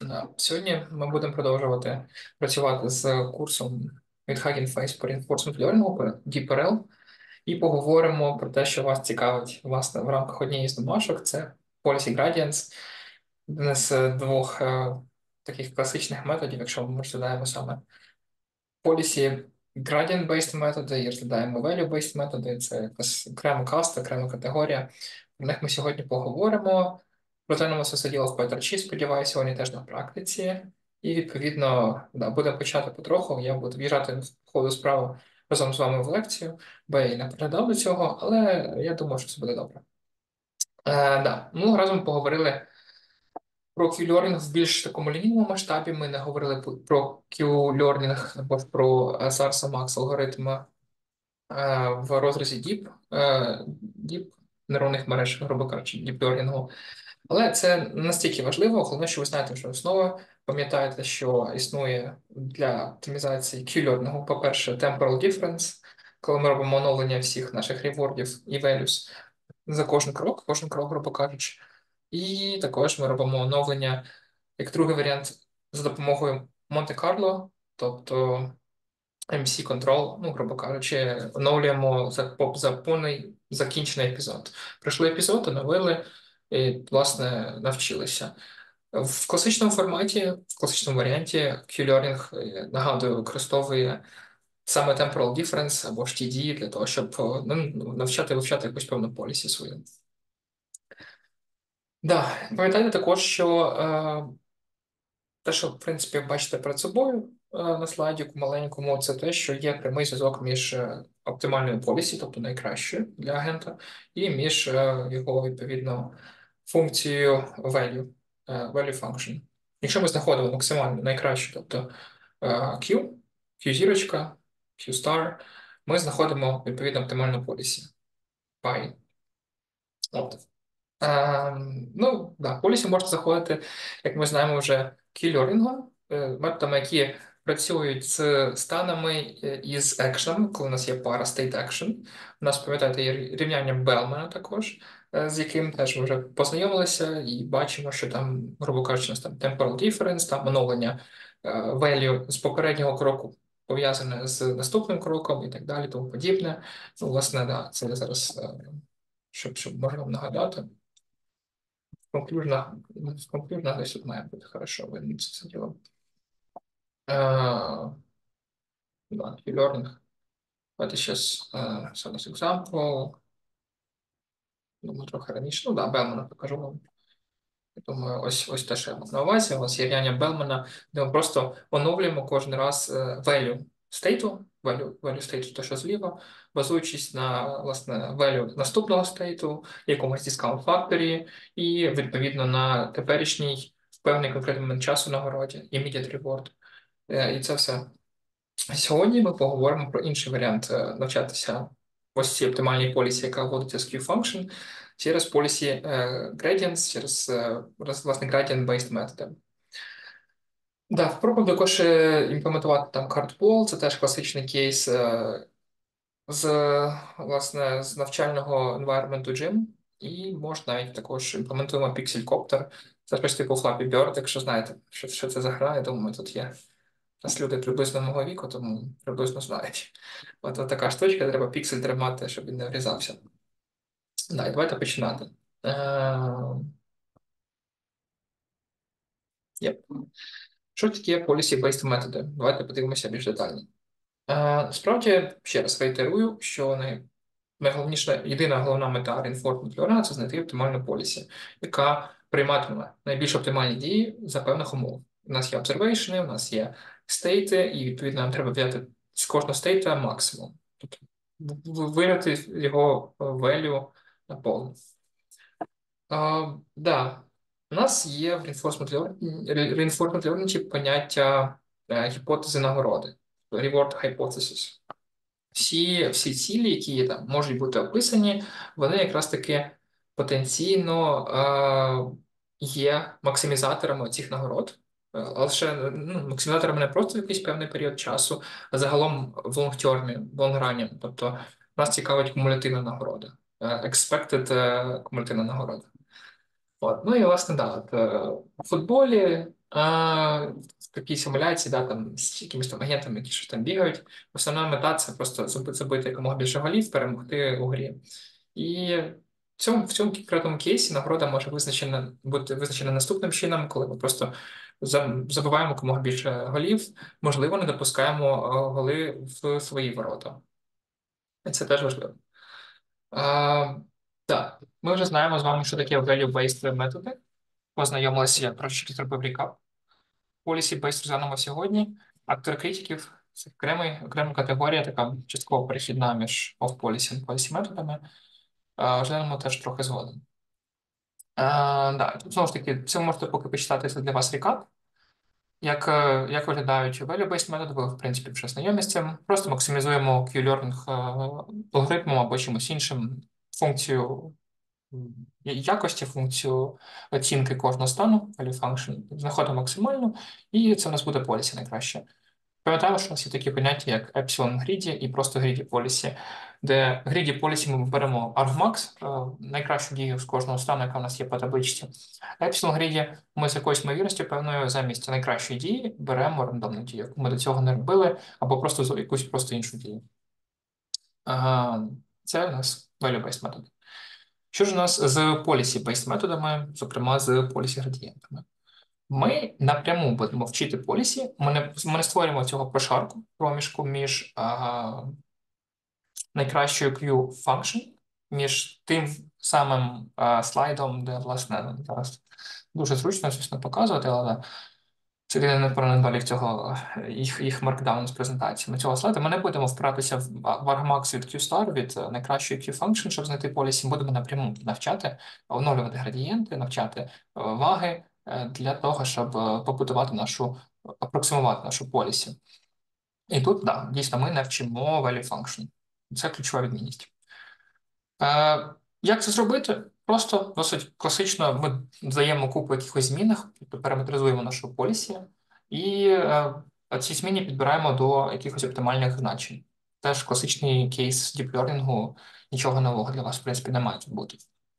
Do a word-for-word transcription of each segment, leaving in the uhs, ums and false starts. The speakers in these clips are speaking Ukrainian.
Да. Сьогодні ми будемо продовжувати працювати з курсом від Hugging Face по Reinforcement Learning по ді пі ар ел і поговоримо про те, що вас цікавить власне в рамках однієї з домашок. Це Policy Gradients, один з двох е, таких класичних методів, якщо ми розглядаємо саме Policy Gradient-based методи і розглядаємо Value-based методи. Це якась окрема каста, окрема категорія. Про них ми сьогодні поговоримо. Розглянемося все діло в PyTorch, сподіваюся, сьогодні теж на практиці. І, відповідно, да, будемо почати потроху. Я буду в'їжджати в ходу справи разом з вами в лекцію, бо я і не переглядав до цього, але я думаю, що це буде добре. Е, да. Минулого разу ми поговорили про Q-learning в більш такому лінійному масштабі. Ми не говорили про Q-learning або ж про Sarsa-Max алгоритми е, в розрізі Deep, е, Deep нейронних мереж, грубо кажучи, Deep Learning. Але це не настільки важливо, головне, що ви знаєте вже основи. Пам'ятаєте, що існує для оптимізації Q-learning, по-перше, temporal difference, коли ми робимо оновлення всіх наших ревордів і values за кожен крок, кожен крок, грубо кажучи. І також ми робимо оновлення, як другий варіант, за допомогою Монте-Карло, тобто ем сі Control, ну, грубо кажучи, оновлюємо за, за повний закінчений епізод. Пройшли епізод, оновили і, власне, навчилися. В класичному форматі, в класичному варіанті Q-learning, е, нагадую, використовує саме temporal difference або ж ті ді для того, щоб ну, навчати вивчати якусь певну полісі свою. Да, пам'ятайте також, що е, те, що, в принципі, бачите перед собою е, на слайді маленькому, це те, що є прямий зв'язок між е, оптимальною полісі, тобто найкращою для агента, і між е, його, відповідно, функцією value, е, value function. Якщо ми знаходимо максимально найкращу, тобто е, Q, Q0, Q star, ми знаходимо, відповідно, оптимальну полісі. Pi. От. Ем, ну, да, полісі можна заходити, як ми знаємо, вже кілерінгом, методами, які працюють з станами е, із екшенами, коли у нас є пара state action. У нас, пам'ятаєте, є рівняння Белмана також, е, з яким теж ми вже познайомилися і бачимо, що там, грубо кажучи, у нас там temporal difference, там оновлення е, value з попереднього кроку пов'язане з наступним кроком і так далі, тому подібне. Ну, власне, да, це я зараз, е, щоб, щоб можна вам нагадати. Конклюжна, конклюжна десь тут має бути хорошо видно це все діло. Uh, да, e-learning. Давайте зараз uh, зараз example. Думаю, трохи раніше. Ну да, Белмана покажу вам. Я думаю, ось ось те, що я мав на увазі. У вас є рівняння Белмана, де ми просто оновлюємо кожен раз uh, value стейту, value, value стейту, те, що зліва, базуючись на, власне, value наступного стейту, якомусь discount factory, і, відповідно, на теперішній в певний конкретний момент часу нагороді, immediate reward. Е, І це все. Сьогодні ми поговоримо про інший варіант е, навчатися ось цій оптимальній полісі, яка вводиться з Q-function, через полісі е, gradients, через е, роз- власне gradient-based методи. Да, спробуємо також е, імплементувати там cardball, це теж класичний кейс е, з, власне, з навчального environment Gym, і можна навіть також імплементуємо Pixelcopter, це щось типу Flappy Bird, якщо знаєте, що, що це за гра, я думаю, тут є. У нас люди приблизно мого віку, тому приблизно знають. От, от така штучка, треба піксель тримати, щоб він не врізався. Да, і давайте починати. Е, Yep. Що таке policy-based методи? Давайте подивимося більш детально. Е, Справді, ще раз реітерую, що най- найголовніша, єдина головна мета Reinforcement Learning – це знайти оптимальну полісі, яка прийматиме найбільш оптимальні дії за певних умов. У нас є observation, у нас є стейти, і відповідно нам треба взяти з кожного стейта максимум. Тобто в- вирити його value на повну. А, да. У нас є в Reinforcement Learning, Reinforcement Learning поняття е, гіпотези нагороди, reward hypothesis. Всі, всі цілі, які там можуть бути описані, вони якраз таки потенційно е, є максимізаторами цих нагород, Е, але ще ну, максимізаторами не просто в якийсь певний період часу, а загалом в лонгтермі, в лонграні. Тобто нас цікавить кумулятивна нагорода, е, expected е, кумулятивна нагорода. От. Ну і власне, да, от, е, у футболі, а, в такій симуляції, да, там, з якимись там агентами, які щось там бігають. Основна мета це просто забити, забити якомога більше голів, перемогти у грі. І в цьому, в цьому конкретному кейсі нагорода може визначена, бути визначена наступним чином, коли ми просто за- забиваємо якомога більше голів, можливо, не допускаємо е, голи в свої ворота. І це теж важливо. А, так, ми вже знаємо з вами, що таке value-based методи. Познайомилися, я трошечки зробив рекап. Policy-based розглянемо сьогодні. Актори критиків це окремий, окрема категорія, така частково перехідна між off-policy і policy методами. А, Розглянемо теж трохи згодом. А, да, тут, знову ж таки, це ви можете поки почитати, це для вас рекап. Як, е, як виглядають value-based методи, ви, в принципі, вже знайомі з цим. Просто максимізуємо Q-learning е, алгоритмом або чимось іншим функцію якості, функцію оцінки кожного стану, value function, знаходимо максимальну, і це у нас буде policy найкраще. Пам'ятаємо, що у нас є такі поняття, як epsilon greedy і просто greedy policy, де greedy policy ми беремо argmax, е, найкращу дію з кожного стану, яка у нас є по табличці. Epsilon greedy ми з якоюсь ймовірністю певною замість найкращої дії беремо рандомну дію, яку ми до цього не робили, або просто з- якусь просто іншу дію. Ага, це у нас value-based метод. Що ж у нас з policy-based методами, зокрема з policy-градієнтами? Ми напряму будемо вчити полісі, ми не, ми не створюємо цього прошарку, проміжку між а, найкращою Q-function, між тим самим а, слайдом, де, власне, зараз дуже зручно, звісно, показувати, але це не про недолік цього їх, їх маркдауну з презентаціями цього слайду. Ми не будемо впиратися в в argmax від QStar, від е, найкращої Q-function, щоб знайти полісі. Будемо напряму навчати, оновлювати градієнти, навчати е, ваги е, для того, щоб е, побудувати нашу, апроксимувати нашу полісі. І тут, да, дійсно, ми не вчимо value function. Це ключова відмінність. Е, Як це зробити? Просто досить класично ми даємо купу якихось змінах, тобто параметризуємо нашу полісі, і е, ці зміни підбираємо до якихось оптимальних значень. Теж класичний кейс діплернінгу, нічого нового для вас, в принципі, не має тут бути.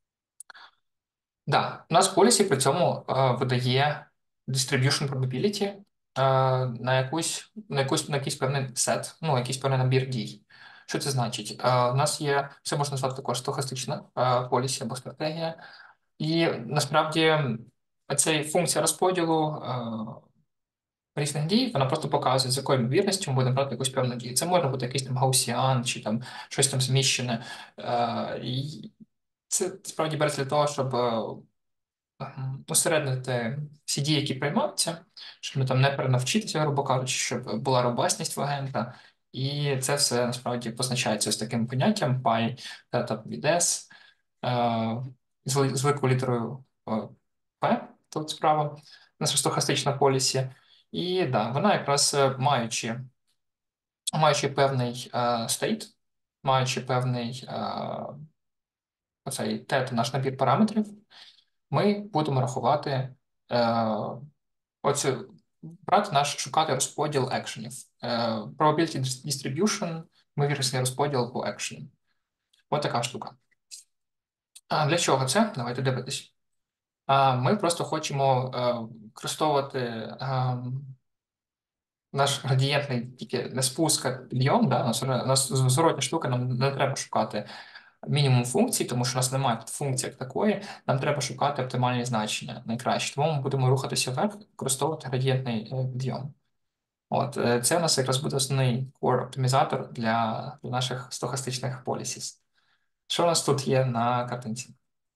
Да, у нас полісі при цьому е, видає distribution probability е, на якусь, на якусь, на якийсь певний сет, ну, якийсь певний набір дій. Що це значить? Е, у нас є, це можна назвати також стохастична е, полісі або стратегія. І насправді ця функція розподілу е, різних дій, вона просто показує, з якою ймовірністю ми будемо брати якусь певну дію. Це може бути якийсь там гаусіан чи там щось там зміщене. Е, і це справді береться для того, щоб е, усереднити всі дії, які приймаються, щоб ми там не перенавчитися, грубо кажучи, щоб була робасність в агента. І це все насправді позначається з таким поняттям пай theta від S, е, з ли- з великою літерою е, P, тут справа, наша стохастична полісі. І да, вона якраз е, маючи, маючи певний е, стейт, маючи певний е, оцей тет, наш набір параметрів, ми будемо рахувати е, оцю, брати наш шукати розподіл екшенів. Е, Probability distribution, ймовірний розподіл по екшенам. Ось така штука. А для чого це? Давайте дивитись. А ми просто хочемо е, використовувати е, наш градієнтний тільки не спуск, а підйом. Да? У нас, у нас зворотня штука, нам не треба шукати мінімум функцій, тому що у нас немає функції як такої, нам треба шукати оптимальні значення найкраще. Тому ми будемо рухатися вверх, використовувати градієнтний е, підйом. От, е, це у нас якраз буде основний core оптимізатор для, для наших стохастичних полісів. Що у нас тут є на картинці?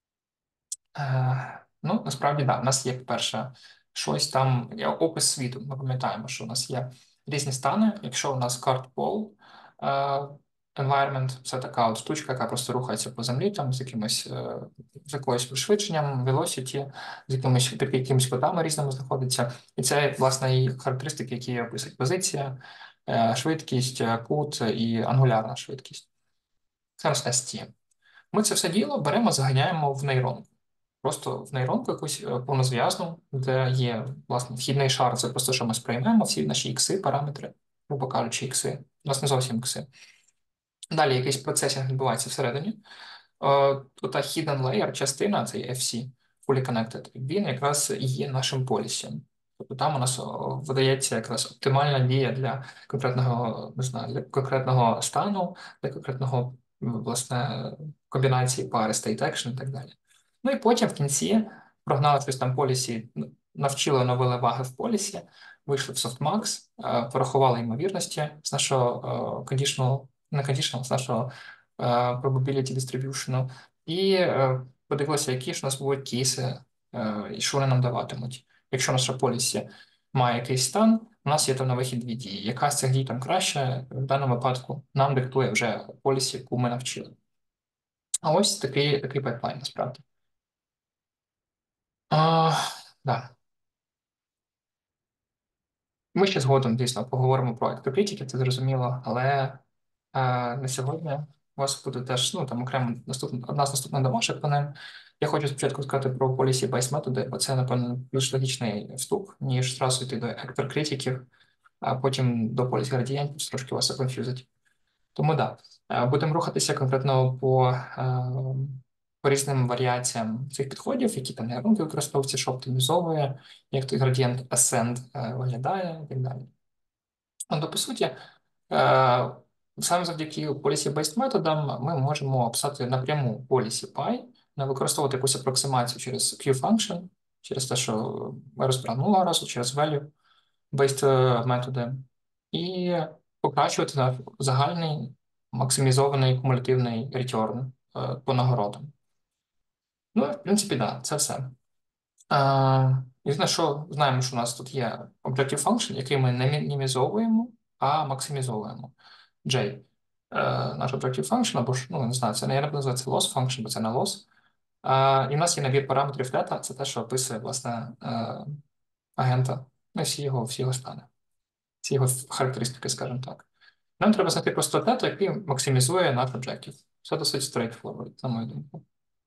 Е, ну, насправді, так, да, у нас є, по-перше, щось там, є опис світу. Ми пам'ятаємо, що у нас є різні стани. Якщо у нас card pole е, environment, це така от штучка, яка просто рухається по землі, там з якимось е, з якоюсь пришвидшенням, velocity, з якимись під якимись кутами різними знаходиться. І це, власне, і характеристики, які описують позиція, е, швидкість, е, кут і ангулярна швидкість. Це у нас ес ті. Ми це все діло беремо, заганяємо в нейронку. Просто в нейронку якусь е, повнозв'язну, де є, власне, вхідний шар, це просто, що ми сприймемо, всі наші ікси, параметри, грубо кажучи, ікси. У нас не зовсім ікси. Далі якийсь процесінг відбувається всередині. Е, Тут hidden layer, частина, цей еф сі, fully connected, він якраз і є нашим полісі. Тобто там у нас о, видається якраз оптимальна дія для конкретного, не знаю, для конкретного стану, для конкретного, м, власне, комбінації пари state action і так далі. Ну і потім в кінці прогнали щось там полісі, н- навчили оновили ваги в полісі, вийшли в softmax, е, порахували ймовірності з нашого е, conditional, не conditional, з нашого е, probability distribution, і е, подивилися, які ж у нас будуть кейси, е, і що вони нам даватимуть. Якщо наша полісі має якийсь стан, у нас є там на вихід дві дії. Яка з цих дій там краще, в даному випадку нам диктує вже полісі, яку ми навчили. А ось такий, такий пайплайн насправді. А, да. Ми ще згодом, дійсно, поговоримо про ектокритики, це зрозуміло, але е, на сьогодні у вас буде теж ну, там окремо наступна, одна з наступних домашок по ним. Я хочу спочатку сказати про policy-based методи, бо це, напевно, більш логічний вступ, ніж зразу йти до ектокритиків, а потім до policy градієнтів, трошки вас конфюзить. Тому да, е, будемо рухатися конкретно по, е, по різним варіаціям цих підходів, які там нейронки використовуються, що оптимізовує, як той градієнт ascend е, виглядає і так далі. Ну, то, по суті, е, саме завдяки policy-based методам ми можемо описати напряму policy py, не використовувати якусь апроксимацію через Q-function, через те, що ми розбирали минулого разу, через value-based е, методи, і покращувати наш загальний максимізований кумулятивний return е, по нагородам. Ну, в принципі, да, це все. Е, Єдине, що знаємо, що у нас тут є Objective Function, який ми не мінімізовуємо, а максимізовуємо. J. Е, наш Objective Function, або ж, ну, не знаю, це не я не буду називати це loss function, бо це не loss. Е, і в нас є набір параметрів theta, це те, що описує, власне, е, агента, ну, всі його, всі його стани, всі його характеристики, скажімо так. Нам треба знайти просто тету, який максимізує наш Objective. Все досить straightforward, на мою думку.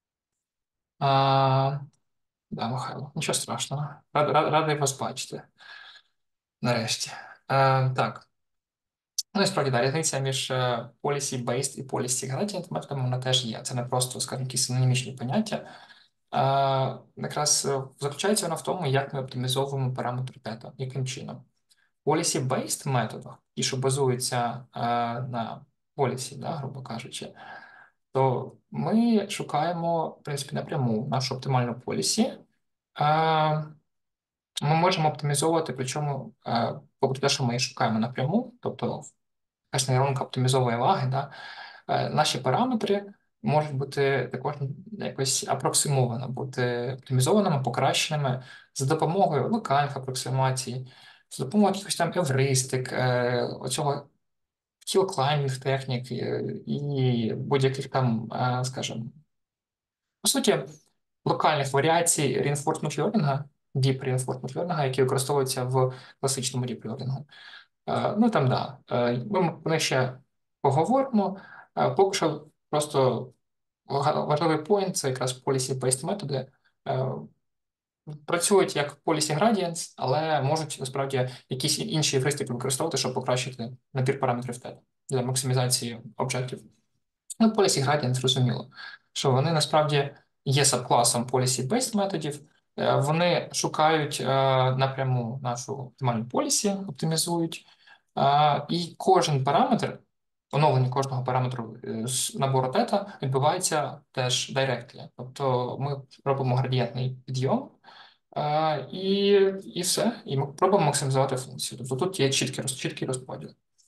А, да, Михайло, нічого страшного. Рад, рад, радий вас бачити. Нарешті. Е, так. Ну і справді, да, різниця між е, policy-based і policy-gradient методами вона теж є. Це не просто, скажімо, якісь синонімічні поняття. Е, якраз е, заключається вона в тому, як ми оптимізовуємо параметри тета, яким чином. Policy-based методах, ті, що базуються е, на policy, да, грубо кажучи, то ми шукаємо, в принципі, напряму нашу оптимальну полісі. Е, Ми можемо оптимізовувати, причому, е, попри те, що ми шукаємо напряму, тобто якась нейронка оптимізовує ваги, да, е, наші параметри можуть бути також якось апроксимовано, бути оптимізованими, покращеними за допомогою локальних апроксимацій, за допомогою якихось там евристик, е, оцього хіл-клаймінг технік е, і будь-яких там, е, скажімо, по суті, локальних варіацій reinforcement learning, deep reinforcement learning, які використовуються в класичному deep learning. Е, Ну там, да. Е, Ми про них ще поговоримо. Е, Поки що просто га- важливий поінт це якраз policy-based методи. Е, Працюють як policy gradients, але можуть насправді якісь інші евристики використовувати, щоб покращити набір параметрів тета для максимізації об'єктів. Ну, policy gradient зрозуміло, що вони насправді є сабкласом policy-based методів. Е, Вони шукають е, напряму нашу оптимальну policy, оптимізують, е, і кожен параметр, оновлення кожного параметру е, з набору тета відбувається теж directly. Тобто ми робимо градієнтний підйом, е, і, і все, і ми пробуємо максимізувати функцію. Тобто тут є чіткий, роз- чіткий розподіл.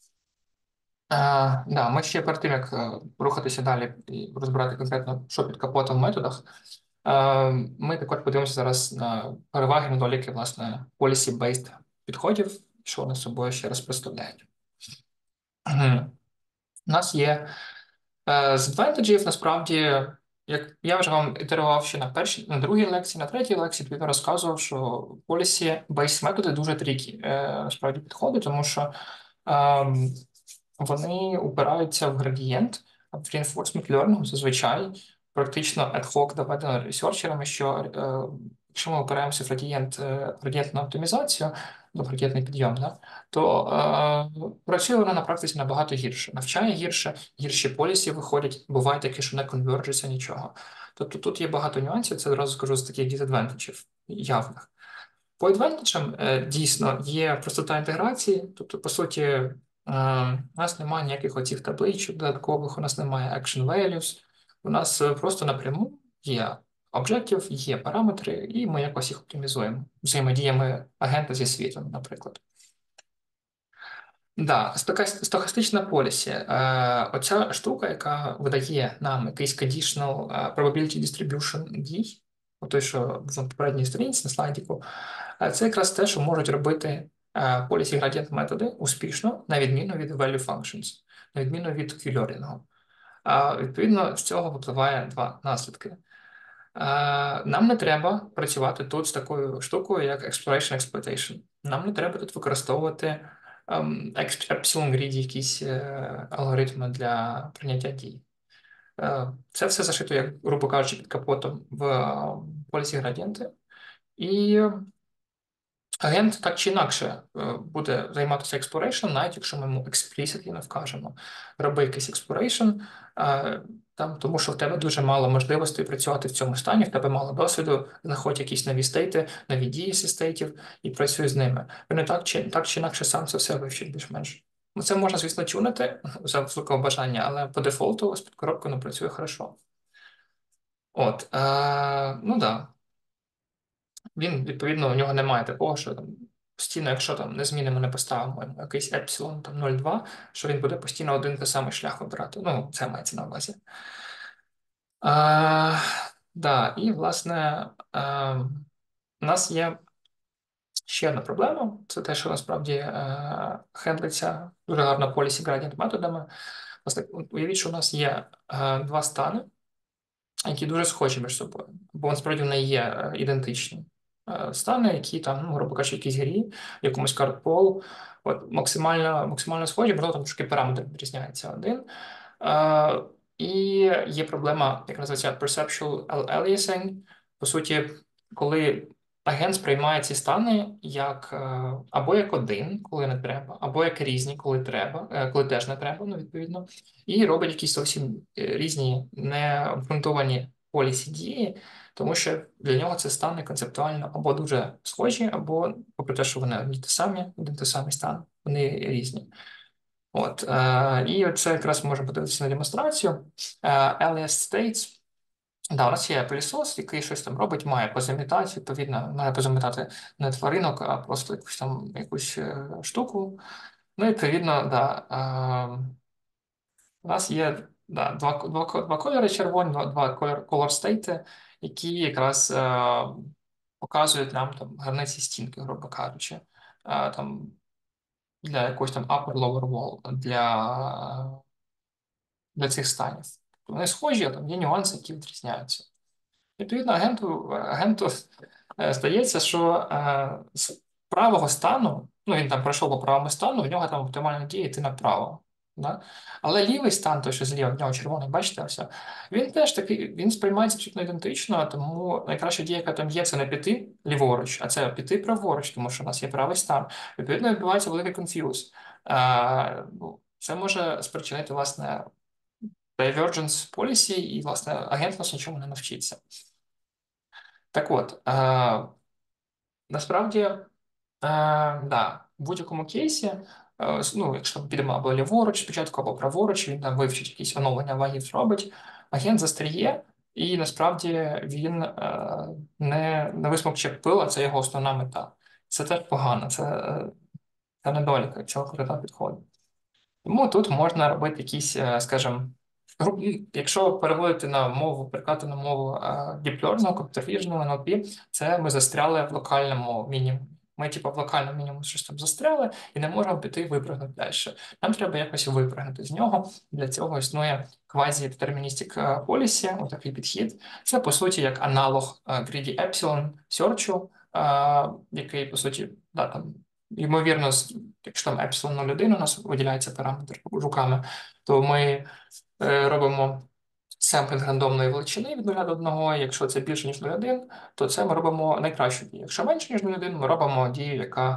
Е, да, ми ще перед тим, як е, рухатися далі і розбирати конкретно, що під капотом в методах, е, ми також подивимося зараз на переваги, недоліки, власне, policy-based підходів, що вони собою ще раз представляють. Мгм. У нас є е, з advantage'ів, насправді, як я вже вам ітерував ще на першій, на другій лекції, на третій лекції, тобі розказував, що policy-based методи дуже трікі, е, насправді, підходи, тому що ем, вони упираються в градієнт, а в reinforcement learning зазвичай практично ad hoc доведено ресерчерами, що е, якщо ми опираємося в градієнт, е, градієнтну оптимізацію, двохракетний підйом, да? То е, працює вона на практиці набагато гірше. Навчає гірше, гірші полісі виходять, буває таке, що не конверджується нічого. Тобто тут є багато нюансів, це одразу скажу з таких дізадвентажів явних. По адвентичам е, дійсно є простота інтеграції, тобто, по суті, е, у нас немає ніяких оцих табличок додаткових, у нас немає action values, у нас е, просто напряму є об'єктів, є параметри, і ми якось їх оптимізуємо взаємодіями агента зі світом, наприклад. Да, стока- стохастична полісі. Е, оця штука, яка видає нам якийсь conditional е, probability distribution дій, той, що в попередній сторінці на слайдіку, е, це якраз те, що можуть робити полісі градієнт методи успішно, на відміну від value functions, на відміну від Q-learning. А відповідно, з цього випливає два наслідки. Е, Нам не треба працювати тут з такою штукою, як exploration exploitation. Нам не треба тут використовувати ем, екс- epsilon greedy якісь е, алгоритми для прийняття дій. Е, Це все зашито, як, грубо кажучи, під капотом в е, полісі градієнти. І агент так чи інакше е, буде займатися exploration, навіть якщо ми йому explicitly не вкажемо. Роби якийсь exploration, е, там, тому що в тебе дуже мало можливостей працювати в цьому стані, в тебе мало досвіду, знаходь якісь нові стейти, нові дії зі стейтів і працюй з ними. Він не так чи, так чи інакше сам це все вивчить більш-менш. Ну, це можна, звісно, тюнити за високого бажання, але по дефолту з-під коробки не працює хорошо. От, е, ну да. Він, відповідно, у нього немає такого, що там постійно, якщо там не змінимо, не поставимо йому якийсь епсилон там нуль цілих два, що він буде постійно один той самий шлях обирати. Ну, це мається на увазі. А, да, і, власне, а, у нас є ще одна проблема. Це те, що насправді а, хендлиться дуже гарно полісі градієнт методами. Власне, уявіть, що у нас є а, два стани, які дуже схожі між собою, бо насправді вони є е, ідентичні. Е, Стани, які там, ну, грубо кажучи, якісь грі, в якомусь картпол, от максимально, максимально схожі, можливо, там трошки параметр відрізняється один. Е, І є проблема, яка називається perceptual aliasing. По суті, коли агент сприймає ці стани як е, або як один, коли не треба, або як різні, коли треба, е, коли теж не треба, ну, відповідно, і робить якісь зовсім е, різні необґрунтовані полісі дії, тому що для нього це стани концептуально або дуже схожі, або, попри те, що вони одні ті самі, один той самий стан, вони різні. От, е, і це якраз можна подивитися на демонстрацію. Е, Alias States. Да, у нас є пилісос, який щось там робить, має позамітати, відповідно, має позамітати не тваринок, а просто якусь там якусь е, штуку. Ну, і, відповідно, да, е, у нас є да, два, два, два кольори червоні, два, два колор, color state, які якраз е, показують нам там границі стінки, грубо кажучи, е, там для якогось там upper-lower wall, для, для цих станів. Вони схожі, а там є нюанси, які відрізняються. Відповідно, агенту, агенту е, здається, що е, з правого стану, ну він там пройшов по правому стану, в нього там оптимальна дія йти направо. Да? Але лівий стан, той, що зліва, в нього червоний, бачите, все, він теж такий, він сприймається абсолютно ідентично, тому найкраща дія, яка там є, це не піти ліворуч, а це піти праворуч, тому що у нас є правий стан. Відповідно, відбувається великий конф'юз. Е, ну, це може спричинити, власне, divergence policy, і, власне, агент нас нічому не навчиться. Так от, е, насправді, е, да, в будь-якому кейсі, е, ну, якщо ми підемо або ліворуч, спочатку, або праворуч, він там вивчить якісь оновлення вагів зробить, агент застріє, і насправді він е, не, не висмокче пил, а це його основна мета. Це теж погано, це, е, це недоліка цього крута підходу. Тому тут можна робити якісь, е, скажімо, гру- ну, якщо переводити на мову, перекладати на мову е, Deep Learning, Computer Vision, ен ел пі, це ми застряли в локальному мінімумі. Ми, типу, в локальному мінімумі щось там застряли і не можемо піти і випрыгнути далі. Нам треба якось випрыгнути з нього. Для цього існує квазі-детерміністик policy, отакий підхід. Це, по суті, як аналог е, Greedy Epsilon Search, е, який, по суті, да, там, ймовірно, з- якщо там епсилон нуль один у нас виділяється параметр руками, то ми е, робимо семплінг рандомної величини від нуля до одного. Якщо це більше, ніж нуль цілих один, то це ми робимо найкращу дію. Якщо менше, ніж нуль цілих один, ми робимо дію, яка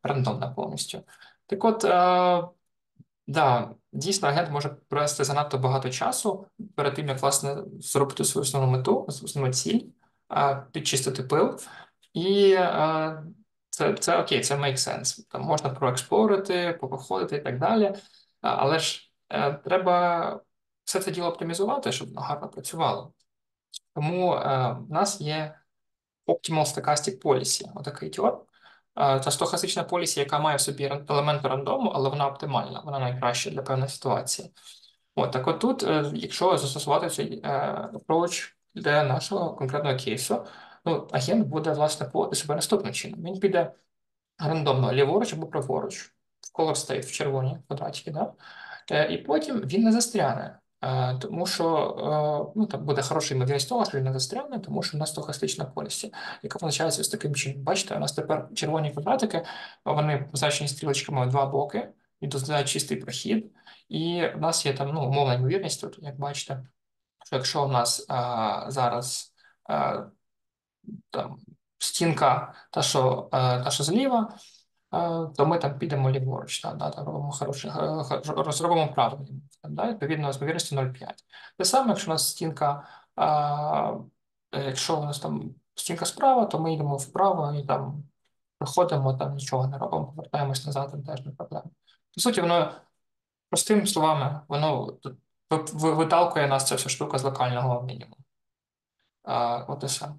рандомна повністю. Так от, е, да, дійсно, агент може провести занадто багато часу перед тим, як власне зробити свою основну мету, основну ціль, е, підчистити пил. І е, це, це окей, це make sense. Там можна проексплорити, попоходити і так далі. А, Але ж е, треба все це діло оптимізувати, щоб воно гарно працювало. Тому е, в нас є Optimal Stochastic Policy, отакий тьор. Е, Це стохастична полісі, яка має в собі ран- елементи рандому, але вона оптимальна, вона найкраща для певної ситуації. От так от тут, е, якщо застосувати цей е, approach для нашого конкретного кейсу, ну, агент буде, власне, поводити себе наступним чином. Він піде рандомно ліворуч або праворуч, в color state, в червоні квадратики, да? Е, І потім він не застряне. Е, Тому що е, ну, там буде хороша ймовірність того, що він не застряне, тому що у нас стохастична полісі, яка позначається ось таким чином. Бачите, у нас тепер червоні квадратики, вони позначені стрілочками в два боки, і дозволяють чистий прохід. І в нас є там ну, умовна ймовірність тут, як бачите, що якщо у нас а, зараз а, там стінка, та що, а, та, що зліва, а, то ми там підемо ліворуч, та, да, там робимо хороше, га- га- розробимо правильно, там, да, відповідно з ймовірністю нуль цілих п'ять десятих. Те саме, якщо у нас стінка, а, е, якщо у нас там стінка справа, то ми йдемо вправо і там проходимо, там нічого не робимо, повертаємось назад, там теж не проблема. По суті, воно простими словами, воно ви- ви- виталкує нас ця вся штука з локального мінімуму. А, от і все.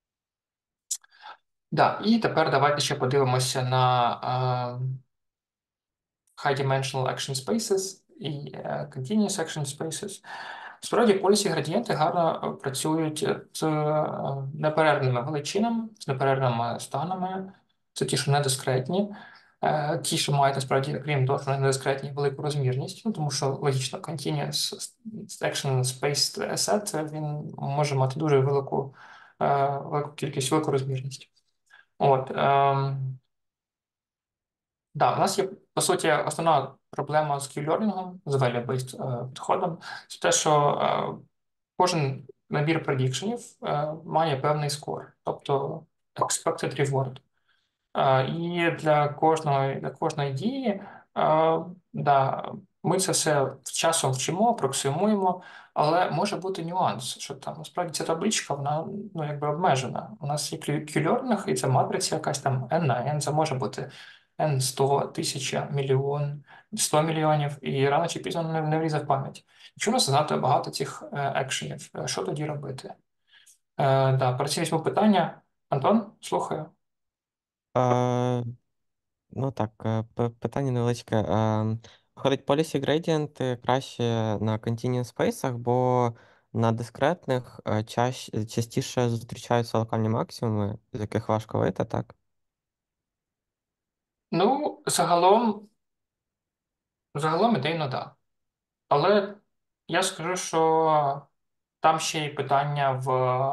Да, і тепер давайте ще подивимося на а, High Dimensional Action Spaces і е, Continuous Action Spaces. Справді, полісі градієнти гарно е, працюють з е, неперервними величинами, з неперервними станами. Це ті, що недискретні. Е, Ті, що мають насправді, крім того, що вони недискретні, велику розмірність, ну, тому що логічно, Continuous Action Space Set, він може мати дуже велику, е, велику кількість, велику розмірність. От, ем, да, у нас є, по суті, основна проблема з Q-learning, з value-based е, підходом, це те, що е, кожен набір предікшенів е, має певний скор, тобто expected reward. Е, І для кожної, для кожної дії, е, да, ми це все з часом вчимо, апроксимуємо, але може бути нюанс, що там насправді ця табличка, вона ну, якби обмежена. У нас є Q-learning, і це матриця якась там N на N, це може бути N сто, тисяча, мільйон, сто мільйонів, і рано чи пізно не, не влізе в пам'ять. Якщо у нас занадто багато цих е, екшенів, е, що тоді робити? Е, да, перед цим візьму питання. Антон, слухаю. Е, ну так, е, п- питання невеличке. Е, Виходить, policy gradient краще на continuous space, бо на дискретних е, чаще, частіше зустрічаються локальні максимуми, з яких важко вийти, так? Ну, загалом, загалом ідейно, да. Але я скажу, що там ще й питання в.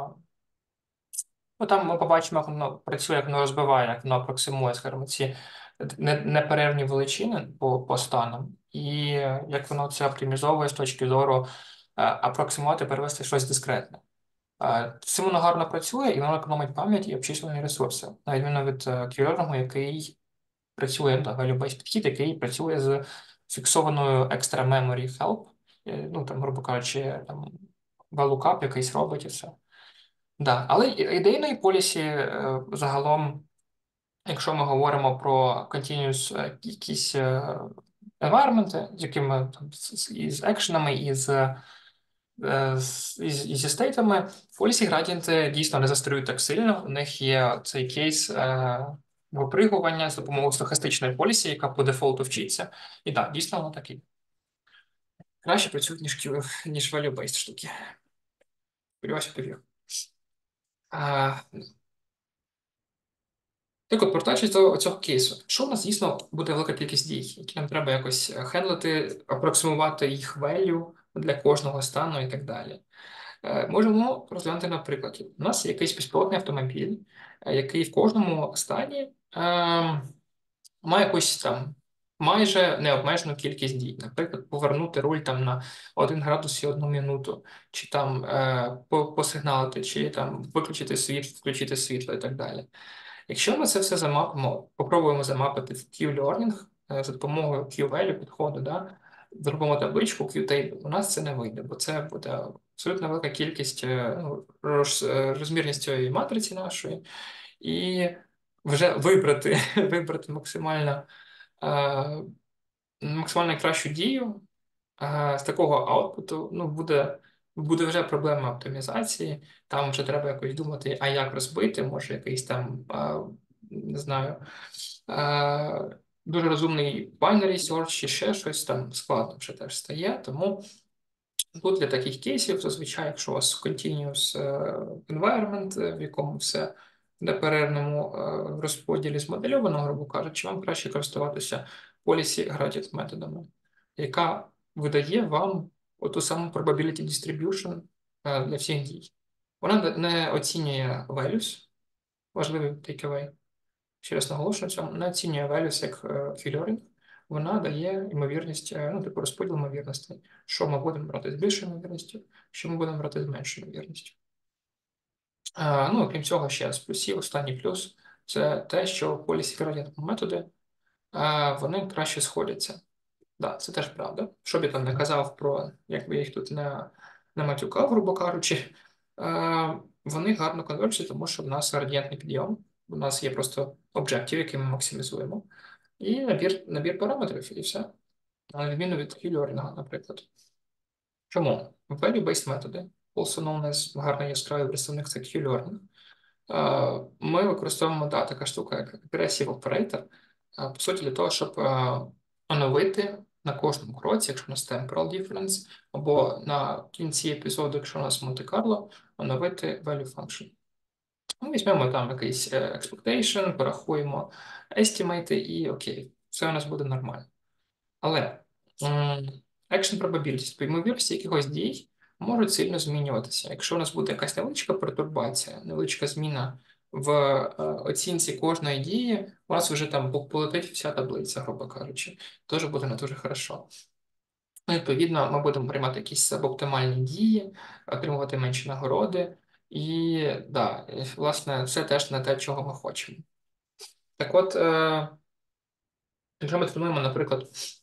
Ну, там ми побачимо, як воно працює, як воно розбиває, як воно апроксимує, скажімо, ці не- неперервні величини по, по станам, і як воно це оптимізовує з точки зору е, апроксимувати, перевести щось дискретне. Е, Цим воно гарно працює, і воно економить пам'ять і обчислювані ресурси, на відміну від е, Q-learning, який працює, ну, value-based підхід, який працює з фіксованою extra memory help, е, ну, там, грубо кажучи, там, VLOOKUP якийсь робить і все. Да. Але і- ідейної полісі е, загалом, якщо ми говоримо про continuous е, якісь е, environment, з якими там, з- з- із екшенами, із, е, з, із, із зі стейтами, полісі градієнти дійсно не застарюють так сильно. У них є цей кейс е, випригування з допомогою стохастичної полісі, яка по дефолту вчиться. І так, дійсно воно такі. Краще працюють, ніж, Q- ніж value-based штуки. Сподіваюся, повір. Так от, повертаючись до цього кейсу, що у нас дійсно буде велика кількість дій, які нам треба якось е, хендлити, апроксимувати їх value для кожного стану і так далі. Е, Можемо розглянути на прикладі. У нас є якийсь безпілотний автомобіль, е, який в кожному стані е, має якусь там майже необмежену кількість дій. Наприклад, повернути руль там на один градус і одну минуту, чи там е, по- посигналити, чи там виключити світло, включити світло і так далі. Якщо ми це все замапимо, попробуємо замапити в Q-learning е, за допомогою Q-value підходу, да, зробимо табличку Q-table, у нас це не вийде, бо це буде абсолютно велика кількість, е, ну, роз- е, розмірність цієї матриці нашої, і вже вибрати, вибрати максимально, е, максимально кращу дію е, з такого аутпуту, ну, буде, буде вже проблема оптимізації. Там вже треба якось думати, а як розбити, може якийсь там, е, не знаю, е, дуже розумний binary search чи ще щось там складно вже теж стає. Тому тут для таких кейсів, зазвичай, якщо у вас continuous е, environment, е, в якому все в неперервному е, розподілі змодельовано, грубо кажучи, вам краще користуватися policy gradient методами, яка видає вам оту саму probability distribution е, для всіх дій. Вона не оцінює values, важливий takeaway, ще раз наголошую на цьому, не оцінює values як Q-learning, вона дає ймовірність, е, ну, типу розподіл ймовірностей, що ми будемо брати з більшою ймовірністю, що ми будемо брати з меншою ймовірністю. А, ну, крім цього, ще з плюсів, останній плюс це те, що policy gradient методи а, вони краще сходяться. Да, це теж правда. Що б я там не казав про, якби я їх тут не, не матюкав, грубо кажучи, е, вони гарно конверджують, тому що в нас градієнтний підйом, у нас є просто об'єктив, який ми максимізуємо, і набір, набір параметрів, і все. На відміну від Q-learning, наприклад. Чому? Value-based методи, also known as гарно яскравий представник це Q-learning. Е, Ми використовуємо, да, така штука, як aggressive operator, е, по суті, для того, щоб е, оновити на кожному кроці, якщо у нас temporal difference, або на кінці епізоду, якщо у нас Монте-Карло, оновити value function. Ми візьмемо там якийсь е, expectation, порахуємо estimate і окей, все у нас буде нормально. Але м, action probability, тобто ймовірності якихось дій можуть сильно змінюватися. Якщо у нас буде якась невеличка пертурбація, невеличка зміна в е, оцінці кожної дії, у нас вже там полетить вся таблиця, грубо кажучи. Теж буде не дуже хорошо. Ну, відповідно, ми будемо приймати якісь субоптимальні дії, отримувати менші нагороди, і да, і, власне, це теж не те, чого ми хочемо. Так от, е, якщо ми тренуємо, наприклад,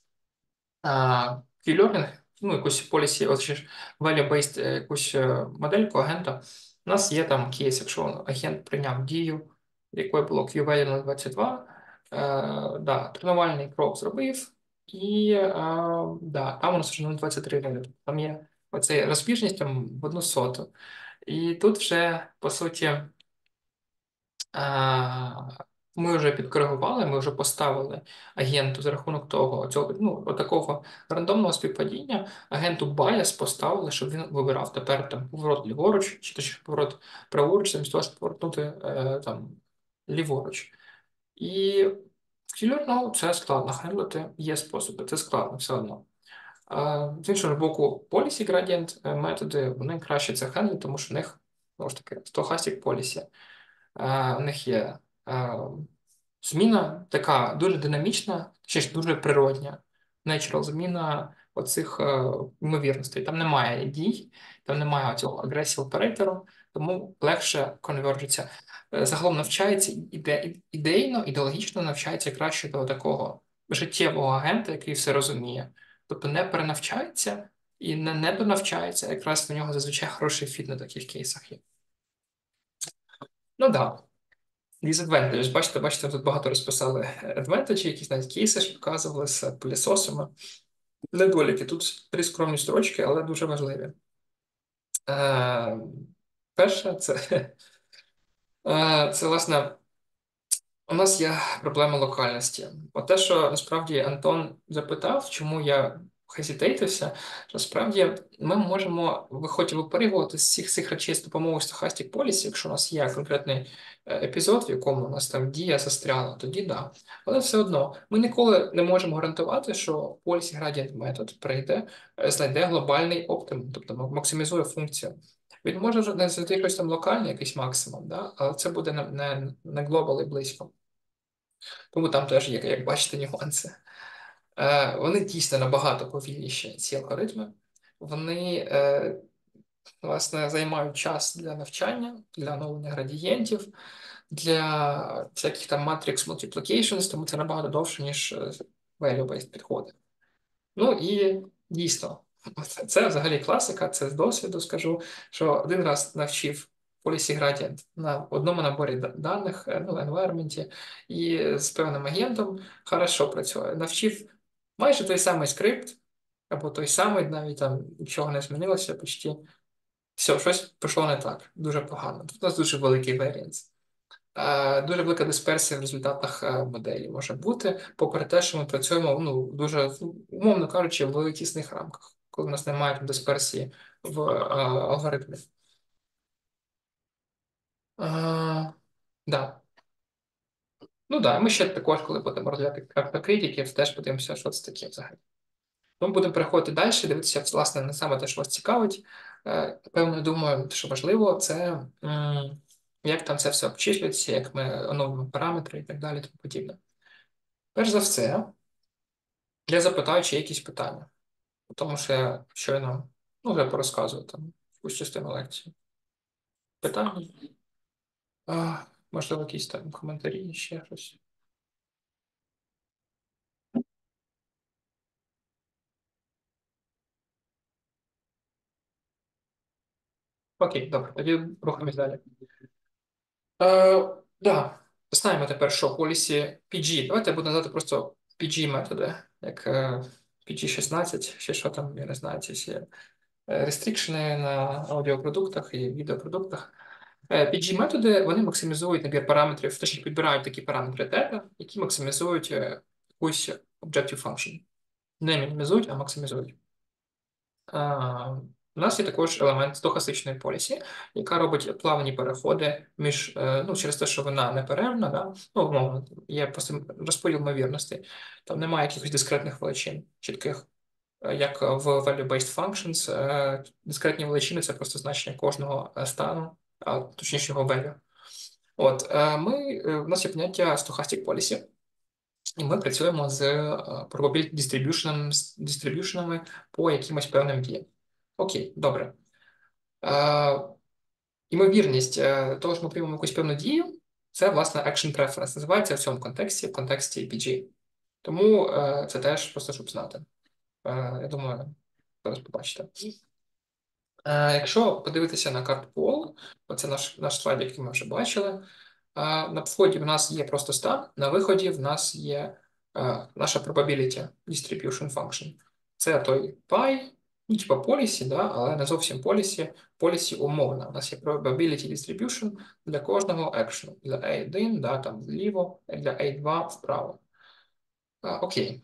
Q-learning, ну, якусь policy, от ще ж value-based е, якусь е, модельку агента. У нас є там кейс, якщо агент прийняв дію, якою було Q-value нуль двадцять два, е, да, тренувальний крок зробив, і е, да, там у нас вже нуль двадцять три value. Там є оцей розбіжність там в одну соту. І тут вже, по суті, а, ми вже підкоригували, ми вже поставили агенту за рахунок того, цього, ну, отакого рандомного співпадіння, агенту bias поставили, щоб він вибирав тепер там поворот ліворуч, чи точніше поворот праворуч, замість того, щоб повернути е, там ліворуч. І в Кілерного це складно хендлити, є способи, це складно все одно. А, з іншого боку, policy gradient е, методи, вони краще це хендлять, тому що в них, знову ж таки, stochastic policy. Е, у них є е, зміна така дуже динамічна, ще ж дуже природня, natural зміна оцих е, ймовірностей. Там немає дій, там немає цього агресії оператору, тому легше конверджиться. Е, Загалом навчається іде, ідейно, ідеологічно навчається краще до такого життєвого агента, який все розуміє. Тобто не перенавчається і не недонавчається, якраз в нього зазвичай хороший фіт на таких кейсах є. Ну так. Да. Disadvantage. Бачите, бачите, тут багато розписали advantage, якісь навіть кейси ж показували з пилісосами. Недоліки. Тут три скромні строчки, але дуже важливі. Е, Перше, це, е, це, власне, у нас є проблема локальності. От те, що насправді Антон запитав, чому я хезітейтився, насправді ми можемо виходити випарювати з всіх цих речей з допомогою Stochastic Policy, якщо у нас є конкретний е, епізод, в якому у нас там дія застряла, тоді да. Але все одно ми ніколи не можемо гарантувати, що Policy Gradient метод прийде, е, знайде глобальний оптимум, тобто максимізує функцію. Він може знайти якийсь там локальний якийсь максимум, да? Але це буде не, не, не глобал і близько. Тому там теж є, як бачите, нюанси. Е, Вони дійсно набагато повільніші, ці алгоритми. Вони, е, власне, займають час для навчання, для оновлення градієнтів. для всяких там matrix multiplications, тому це набагато довше, ніж е, value-based підходи. Ну і дійсно, це взагалі класика, це з досвіду скажу, що один раз навчив policy gradient на одному наборі даних, е, ну, в environment, і з певним агентом хорошо працює. Навчив майже той самий скрипт, або той самий, навіть там нічого не змінилося, почти все, щось пішло не так, дуже погано. Тут у нас дуже великий варіанс. Е, Дуже велика дисперсія в результатах е, моделі може бути, попри те, що ми працюємо, ну, дуже, умовно кажучи, в тісних рамках, коли в нас немає дисперсії в е, алгоритмі. Е, да. Ну так, да. Ми ще також, коли будемо розглядати картокритиків, теж подивимося, що це таке взагалі. Ми будемо переходити далі, дивитися, власне, не саме те, що вас цікавить. Е, Певно, думаю, що важливо, це м, як там це все обчислюється, як ми оновлюємо параметри і так далі, тому подібне. Перш за все, я запитаю, чи є якісь питання, тому що я щойно ну, вже порозказую там якусь частину лекції. Питання? А, можливо, якісь там коментарі, ще щось. Окей, добре, тоді рухаємось далі. Е, да. Знаємо тепер, що policy пі джі. Давайте я буду називати просто пі джі методи, як е, пі джі шістнадцять, ще що там, я не знаю, ці всі е, рестрикшени на аудіопродуктах і відеопродуктах. Е, пі джі методи, вони максимізують набір параметрів, точніше підбирають такі параметри тета, які максимізують е, якусь objective function. Не мінімізують, а максимізують. А, У нас є також елемент стохастичної полісі, яка робить плавні переходи між, е, ну, через те, що вона неперервна, да? Ну, умовно, є просто розподіл ймовірностей. Там немає якихось дискретних величин чітких, Е, як в value-based functions. е, Дискретні величини це просто значення кожного е, стану, а точніше його value. От, е, ми, е, у нас є поняття stochastic policy, і ми працюємо з е, probability distribution, distributionами по якимось певним діям. Окей, добре. Е, Імовірність е, того, що ми приймемо якусь певну дію, це, власне, action preference. Називається в цьому контексті, в контексті пі джі. Тому е, це теж просто, щоб знати. Е, я думаю, зараз побачите. Е, Якщо подивитися на карту Пол, оце наш, наш слайд, який ми вже бачили. На вході в нас є просто стан, на виході в нас є е, наша probability distribution function. Це той pie, ну, типа policy, да, але не зовсім policy, policy умовна. У нас є probability distribution для кожного action. Для ей один, да, там вліво, для ей два вправо. А, окей.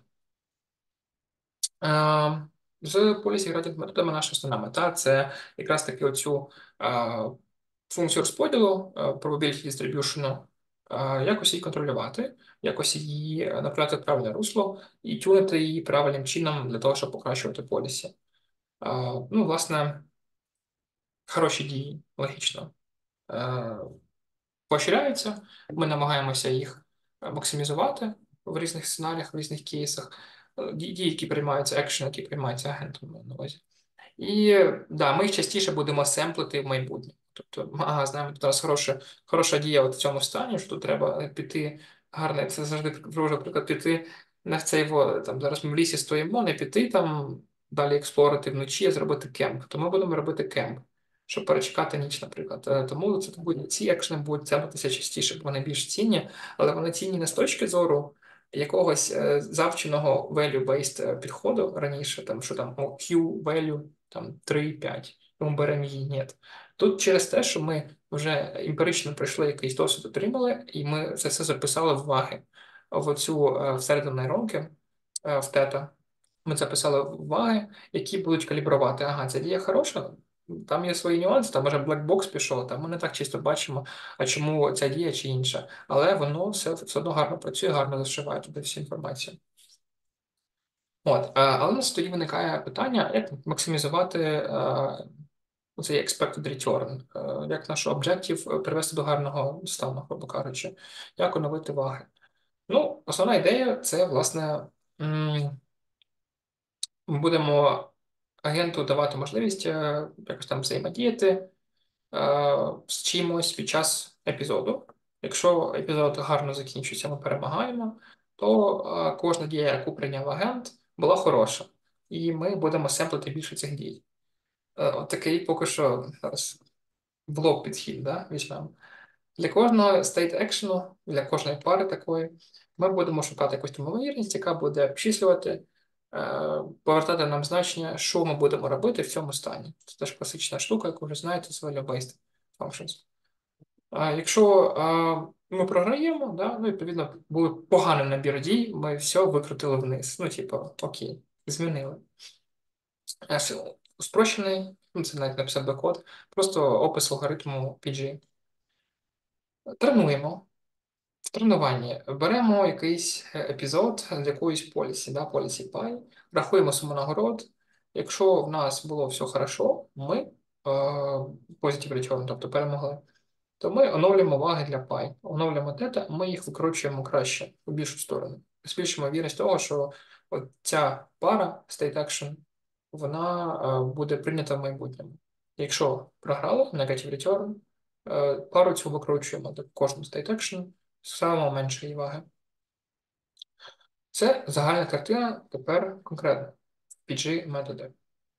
Е, З policy gradient методами наша основна мета це якраз таки оцю е, функцію розподілу, е, probability distribution, е, якось її контролювати, якось її е, направляти в правильне русло і тюнити її правильним чином для того, щоб покращувати полісі. Е, Ну, власне, хороші дії, логічно, е, поощряються. Ми намагаємося їх е, максимізувати в різних сценаріях, в різних кейсах. Е, Дії, які приймаються, екшени, які приймаються агентом, маю на увазі. І да, ми їх частіше будемо семплити в майбутнє. Тобто, ага, знаємо, тут у нас хороша, хороша дія от в цьому стані, що тут треба піти гарне, це завжди привожу, наприклад, піти на цей во, там зараз ми в лісі стоїмо, не піти там далі експлорити вночі, а зробити кемп. То ми будемо робити кемп, щоб перечекати ніч, наприклад. Е, Тому це будуть ці екшени будуть цемплитися частіше, бо вони більш цінні, але вони цінні не з точки зору якогось е, завченого value-based підходу раніше, там що там о, Q-value там три п'ять, тому беремо її, ні. Тут через те, що ми вже емпірично пройшли якийсь досвід, отримали, і ми це все записали в ваги в оцю е, всередину нейронки, е, в тета. Ми записали в ваги, які будуть калібрувати. Ага, ця дія хороша, там є свої нюанси, там може блекбокс пішов, там ми не так чисто бачимо, а чому ця дія чи інша. Але воно все, все одно гарно працює, гарно зашиває туди всю інформацію. От, е, але у нас тоді виникає питання, як максимізувати е, цей expected return, е, як наш об'єктив привести до гарного стану, грубо кажучи, як оновити ваги. Ну, основна ідея це, власне, м, ми будемо агенту давати можливість е, якось там взаємодіяти е, з чимось під час епізоду. Якщо епізод гарно закінчується, ми перемагаємо, то е, кожна дія, яку прийняв агент, була хороша. І ми будемо семплити більше цих дій. Е, От такий поки що зараз блок підхід, да, візьмемо. Для кожного state action, для кожної пари такої, ми будемо шукати якусь там ймовірність, яка буде обчислювати, е, повертати нам значення, що ми будемо робити в цьому стані. Це теж класична штука, яку вже знаєте з value-based functions. А якщо а, ми програємо, да, ну, відповідно, був поганий набір дій, ми все викрутили вниз. Ну, типу, окей, змінили. А ще спрощений, ну, це навіть написав би код, просто опис алгоритму пі джі. Тренуємо. В тренуванні беремо якийсь епізод з якоїсь полісі, да, полісі пай, рахуємо суму нагород. Якщо в нас було все хорошо, ми е, positive return, тобто перемогли, то ми оновлюємо ваги для пай, оновлюємо тета, ми їх викручуємо краще у більшу сторону. Збільшимо вірність того, що от ця пара state action, вона е, буде прийнята в майбутньому. Якщо програли, negative return, е, пару цю викручуємо до кожного state action, ставимо меншої ваги. Це загальна картина, тепер конкретно пі джі методи.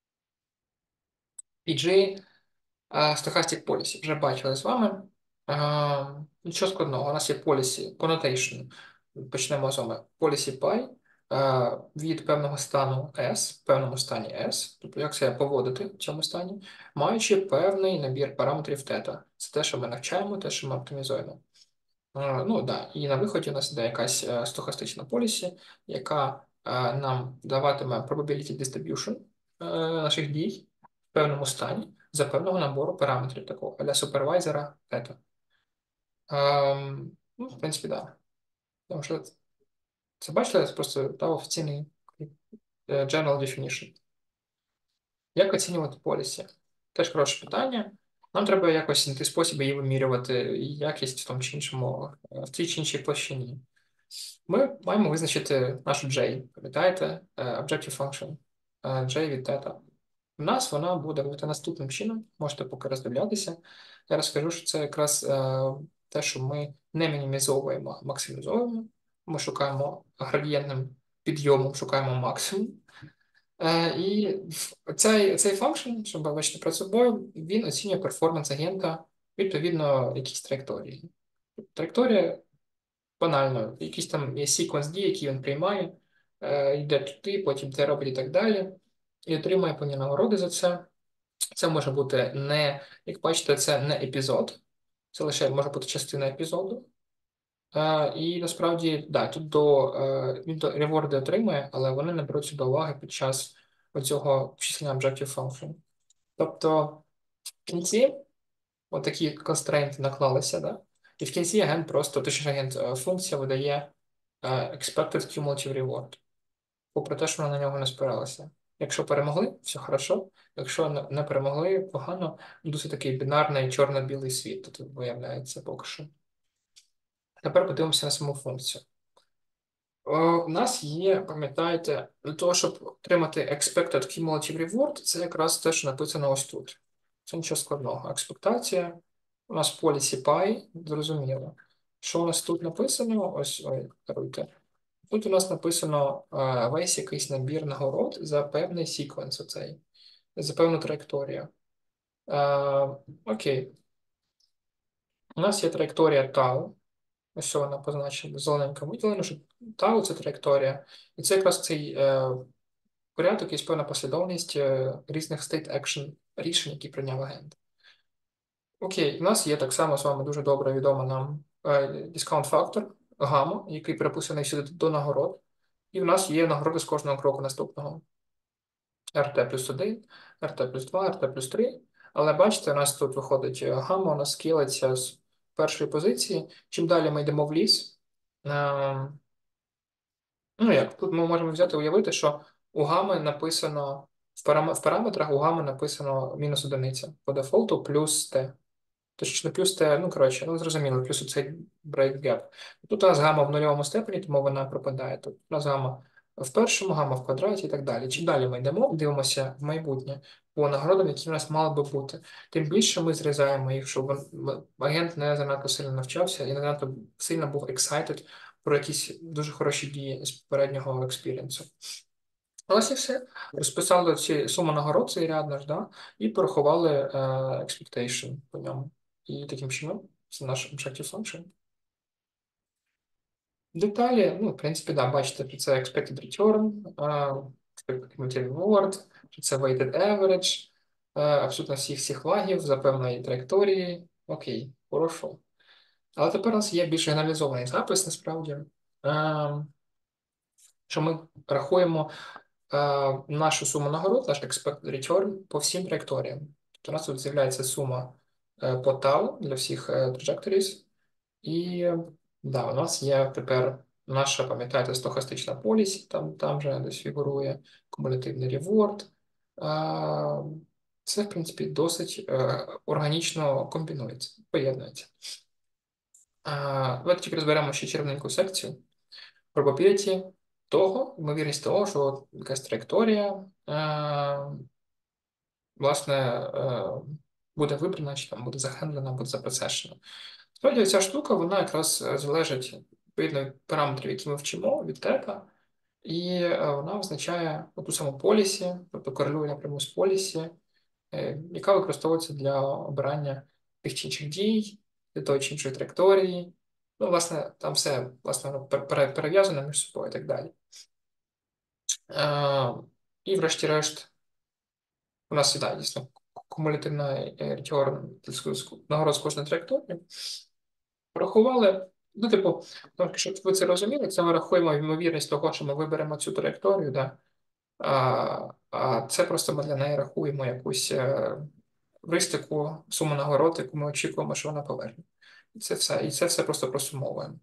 пі джі Stochastic Policy вже бачили з вами. А, Нічого складного, у нас є policy, connotation. Почнемо з вами. Policy py а, від певного стану S, в певному стані S, тобто як себе поводити в цьому стані, маючи певний набір параметрів тета. Це те, що ми навчаємо, те, що ми оптимізуємо. А, Ну, да. І на виході у нас йде якась е, стохастична полісі, яка е, нам даватиме probability distribution е, наших дій в певному стані за певного набору параметрів, такого для супервайзера тета. Ем, ну, в принципі, так. Да. Тому що це бачили, це просто та, офіційний е, general definition. Як оцінювати полісі? Теж хороше питання. Нам треба якось знайти спосіб її вимірювати, і якість в тому чи іншому, е, в тій чи іншій площині. Ми маємо визначити нашу J, пам'ятаєте? Е, Objective function е, J від θ. У нас вона буде виглядати наступним чином, можете поки роздивлятися. Я розкажу, що це якраз е, те, що ми не мінімізовуємо, а максимізовуємо. Ми шукаємо градієнтним підйомом, шукаємо максимум. Е, І цей цей функшн, щоб бачити перед собою, він оцінює перформанс агента відповідно якійсь траєкторії. Траєкторія банально, якийсь там є секвенс дій, який він приймає, е, йде туди, потім те робить і так далі, і отримує певні нагороди за це. Це може бути не, як бачите, це не епізод, це лише може бути частина епізоду. Е, і насправді, да, тут до, е, він до реворди отримує, але вони не беруться до уваги під час оцього обчислення Objective Function. Тобто в кінці отакі constraint наклалися, да? І в кінці агент просто, точніше агент е, функція видає е, expected cumulative reward, попри те, що вона на нього не спиралася. Якщо перемогли, все хорошо. Якщо не не перемогли, погано, досить такий бінарний чорно-білий світ тут виявляється поки що. Тепер подивимося на саму функцію. О, у нас є, пам'ятаєте, для того, щоб отримати expected cumulative reward, це якраз те, що написано ось тут. Це нічого складного. Експектація. У нас policy py, зрозуміло. Що у нас тут написано? Ось, ой, даруйте. Тут у нас написано е, весь якийсь набір нагород за певний секвенс оцей, за певну траєкторію. Е, окей. У нас є траєкторія tau. Ось що вона позначена зелененьким виділено, що tau – це траєкторія. І це якраз цей е, порядок, є певна послідовність е, різних state action рішень, які прийняв агент. Окей, у нас є так само з вами дуже добре відомо нам е, discount factor, гамма, який переписаний сюди до нагород. І в нас є нагороди з кожного кроку наступного. РТ плюс один, РТ плюс два, РТ плюс три. Але бачите, у нас тут виходить е, гамма, у нас скілиться з першої позиції. Чим далі ми йдемо в ліс, е, ну як, тут ми можемо взяти уявити, що у гами написано, в, парам... в параметрах у гами написано мінус одиниця по дефолту плюс Т. Точно плюс Т, ну коротше, ну зрозуміло, плюс оцей break gap. Тут у нас гама в нульовому степені, тому вона пропадає. Тут у нас гама в першому, гама в квадраті і так далі. Чим далі ми йдемо, дивимося в майбутнє, по нагородам, які в нас мали би бути. Тим більше ми зрізаємо їх, щоб він- агент не занадто сильно навчався і не занадто сильно був excited про якісь дуже хороші дії з попереднього експірієнсу. Ось і все. Розписали ці суми нагород, цей ряд наш, да, і порахували е, expectation по ньому. І таким чином це наш objective function. Деталі, ну, в принципі, да, бачите, що це expected return, uh, expected cumulative reward, що це weighted average, uh, абсолютно всіх всіх лагів за певної траєкторії. Окей, хорошо. Але тепер у нас є більш аналізований запис, насправді, uh, що ми рахуємо uh, нашу суму нагород, наш expected return по всім траєкторіям. Тобто у нас тут з'являється сума uh, по tau для всіх uh, trajectories, і да, у нас є тепер наша, пам'ятаєте, стохастична поліс, там там же десь фігурує кумулятивний реворд. Це, в принципі, досить е, органічно комбінується, поєднується. Давайте тільки розберемо ще червоненьку секцію. Probability того, ймовірність того, що якась траєкторія власне, е, буде вибрана, чи там буде захендлена, буде запроцешена. Справді, ця штука, вона якраз залежить відповідно від параметрів, які ми вчимо від тета, і е, вона визначає ту саму полісі, тобто корелює напряму з полісі, е, яка використовується для обирання тих чи інших дій, для того чи іншої траєкторії. Ну, власне, там все власне, воно перев'язане між собою і так далі. Е, І, врешті-решт, у нас да, дійсно кумулятивна return нагород з кожної траєкторії. Порахували, ну, типу, щоб ви це розуміли, це ми рахуємо ймовірність того, що ми виберемо цю траєкторію, да? а, а це просто ми для неї рахуємо якусь е, ристику, суму нагород, яку ми очікуємо, що вона поверне. І це все, і це все просто просумовуємо.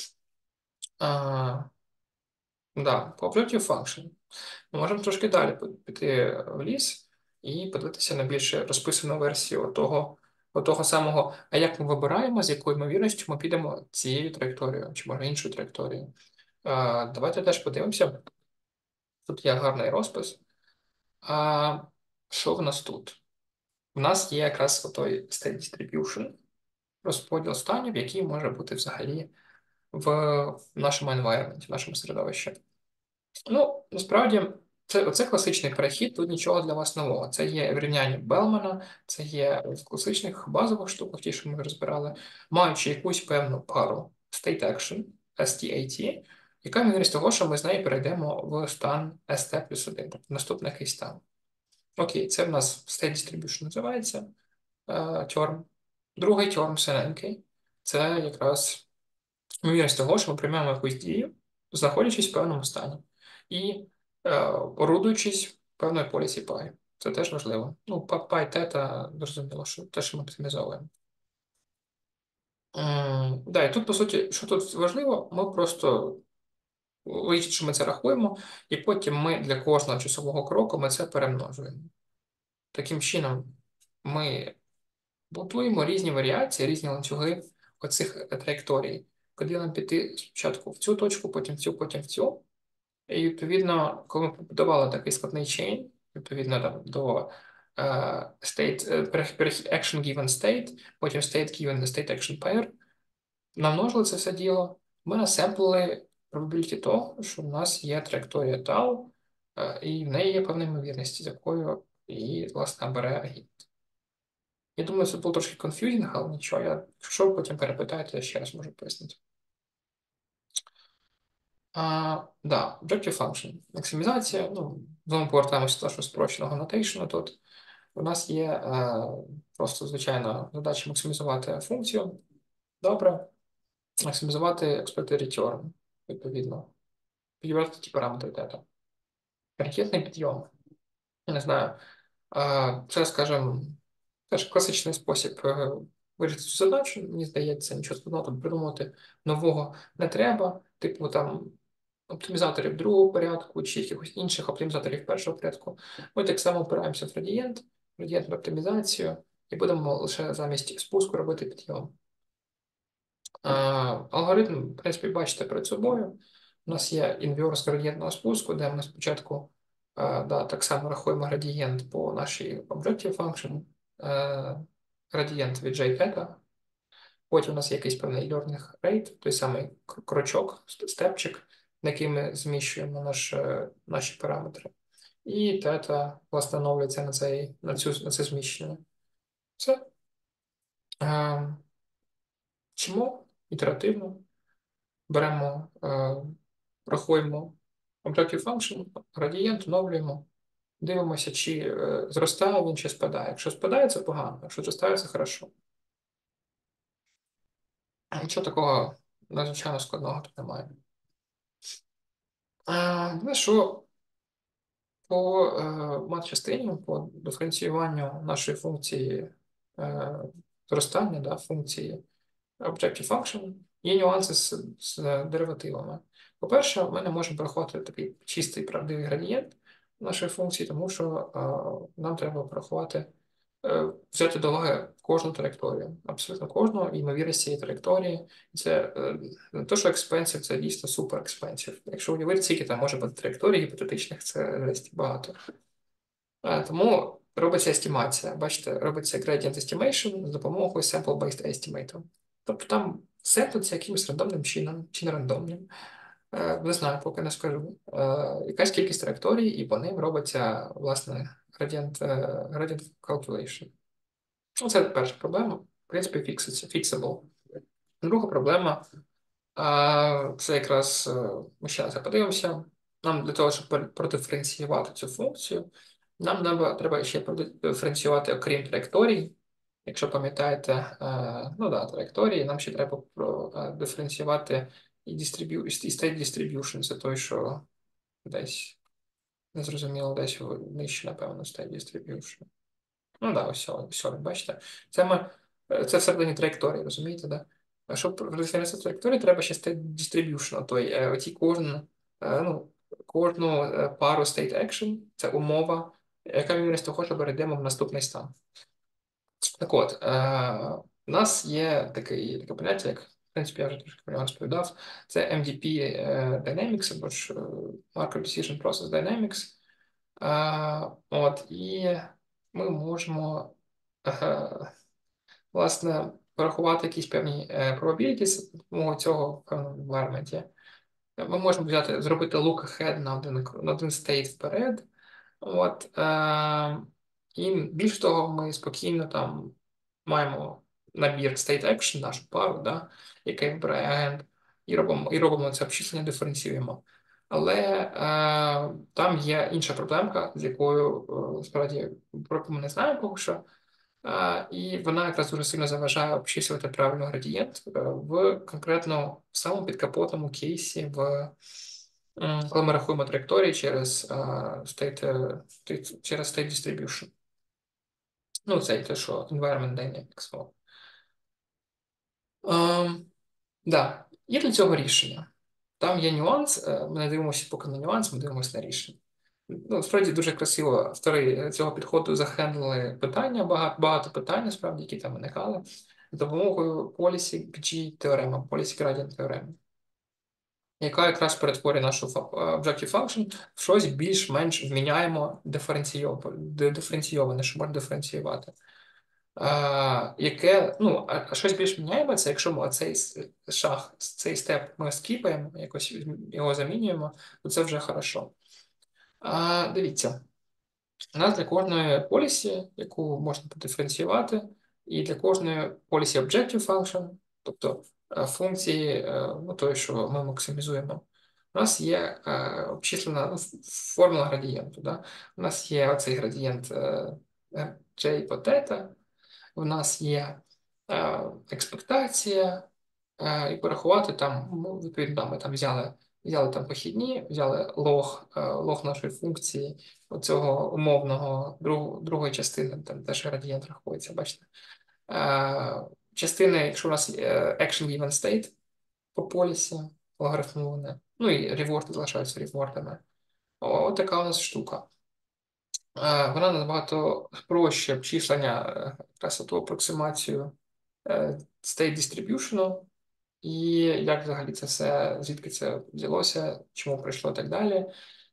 А, да, по objective function. Ми можемо трошки далі піти в ліс і подивитися на більш розписану версію того, того самого, а як ми вибираємо, з якою ймовірністю ми підемо цією траєкторією, чи може іншою траєкторією. А, давайте теж подивимося. Тут є гарний розпис. А що в нас тут? У нас є якраз отой state distribution, розподіл станів, який може бути взагалі в нашому environment, в нашому середовищі. Ну, насправді, це оце класичний перехід, тут нічого для вас нового. Це є в рівнянні Белмана, це є в класичних базових штуках, ті, що ми розбирали, маючи якусь певну пару state action, STAT, яка ймовірність того, що ми з нею перейдемо в стан st плюс один, тобто наступний якийсь стан. Окей, це в нас state distribution називається term. Другий term синенький, це якраз ймовірність того, що ми приймемо якусь дію, знаходячись в певному стані. І е, орудуючись певною полісі пай. Це теж важливо. Ну, пай тета, зрозуміло, що те, що ми оптимізовуємо. М, Да, і тут, по суті, що тут важливо, ми просто виявіть, що ми це рахуємо, і потім ми для кожного часового кроку ми це перемножуємо. Таким чином, ми будуємо різні варіації, різні ланцюги оцих траєкторій. Коли нам піти спочатку в цю точку, потім в цю, потім в цю. І, відповідно, коли ми побудували такий складний чейн, відповідно там, до uh, state, uh, action given state, потім state given the state action pair, намножили це все діло, ми насемплили probability того, що в нас є траєкторія tau, uh, і в неї є певна ймовірність, з якою її, власне, бере агент. Я думаю, це було трошки confusing, але нічого, я, якщо потім перепитаєте, я ще раз можу пояснити. А, да, objective function. Максимізація, ну, знову повертаємося до нашого спрощеного нотейшну. Тут у нас є е, просто звичайна задача максимізувати функцію. Добре. Максимізувати expected return, відповідно. Підібрати ті параметри тета. Ракетний підйом. Я не знаю. Е, це, скажімо, теж класичний спосіб е, вирішити цю задачу. Мені здається, нічого складного тут придумати нового не треба. Типу там оптимізаторів другого порядку чи якихось інших оптимізаторів першого порядку. Ми так само опираємося в градієнт, градієнтну оптимізацію і будемо лише замість спуску робити підйом. Алгоритм, в принципі, бачите перед собою. У нас є інверс градієнтного спуску, де ми спочатку Е, да, так само рахуємо градієнт по нашій Objective Function, е, градієнт від JPEG. Потім у нас є якийсь певний learning rate, той самий крочок, степчик, на який ми зміщуємо наш, наші параметри. І тета власне оновлюється на, цей, на, цю, на це зміщення. Все. Е, Чому ітеративно беремо, е, рахуємо Objective Function, градієнт, оновлюємо, дивимося, чи е, зростає він, чи спадає. Якщо спадає, це погано, якщо зростає, це хорошо. Нічого такого надзвичайно складного тут немає. Е, ну що, по е, мат-частині, по диференціюванню нашої функції е, зростання, да, функції Objective Function, є нюанси з, з деривативами. По-перше, ми не можемо порахувати такий чистий правдивий градієнт нашої функції, тому що е, нам треба порахувати, е, взяти до уваги кожну траєкторію, абсолютно кожну, ймовірність цієї траєкторії. Це е, не те, що expensive, це дійсно супер expensive. Якщо уявити, скільки там може бути траєкторій гіпотетичних, це десь багато. Е, Тому робиться естимація. Бачите, робиться gradient estimation з допомогою sample-based estimate. Тобто там сеплиться якимось рандомним чином, чи не рандомним. Е, Не знаю, поки не скажу. Е, Якась кількість траєкторій, і по ним робиться, власне, gradient, е, gradient calculation. Ну, це перша проблема. В принципі, фікситься, fixable. Друга проблема а, це якраз е, ми ще на це подивимося. Нам для того, щоб пер- продиференціювати цю функцію, нам треба, треба ще продиференціювати, окрім траєкторій. Якщо пам'ятаєте, е, ну да, траєкторії, нам ще треба продиференціювати і distribu- і state distribution. Це той, що десь незрозуміло, десь в- нижче, напевно, state distribution. Ну так, да, ось, ось, ось, бачите. Це ми, е, це всередині траєкторії, розумієте, да? А щоб розглянути траєкторії, треба ще state distribution, той, е, оті кожну, е, ну, кожну е, пару state action, це умова, яка ймовірність того, що перейдемо в наступний стан. Так от, е, у нас є такий, таке поняття, як, в принципі, я вже трошки про нього розповідав, це ем ді пі е, Dynamics, або ж е, Markov Decision Process Dynamics. Е, от, і ми можемо, е, власне, порахувати якісь певні е, probabilities за допомогою цього в певному environment. Ми можемо взяти, зробити look ahead на один, на один стейт вперед. От, е, і більш того, ми спокійно там маємо набір state action, нашу пару, да, який вибирає агент, і робимо, і робимо це обчислення, диференціюємо. Але е, там є інша проблемка, з якою е, справді про яку ми не знаємо поки що. Е, і вона якраз дуже сильно заважає обчислювати правильно градієнт е, в конкретно в самому підкапотному кейсі, в, м, коли ми рахуємо траєкторії через е, state, е, state- через state distribution. Ну, це те, що environment dynamics. мова. Ем, да, є для цього рішення. Там є нюанс, е, ми не дивимося поки на нюанс, ми дивимося на рішення. Ну, справді дуже красиво автори цього підходу захендлили питання, багато, багато питань, справді, які там виникали, з допомогою Policy G теорема, Policy Gradient теореми, яка якраз перетворює нашу фа- Objective Function в щось більш-менш вміняємо диференційоване, диференційоване, що можна диференціювати. А, яке, ну, а а щось більш міняємо, це якщо ми цей шаг, цей степ ми скіпаємо, якось його замінюємо, то це вже хорошо. А, дивіться, у нас для кожної полісі, яку можна подиференціювати, і для кожної полісі Objective Function, тобто е, функції, е, ну, той, що ми максимізуємо, у нас є е, обчислена ну, ф- формула градієнту. Да? У нас є оцей градієнт е, е, J по тета, в нас є е, експектація, е, і порахувати там, ну, відповідно, да, ми там взяли, взяли там похідні, взяли лог, е, лог нашої функції, оцього умовного друг, другої частини, там теж градієнт рахується, бачите. Е, частини, якщо у нас е, action given state по полісі, логарифмоване, ну і реворди залишаються ревордами. О, така у нас штука. Е, Вона набагато проще обчислення е, якраз ту апроксимацію е, state distribution, і як взагалі це все, звідки це взялося, чому прийшло і так далі.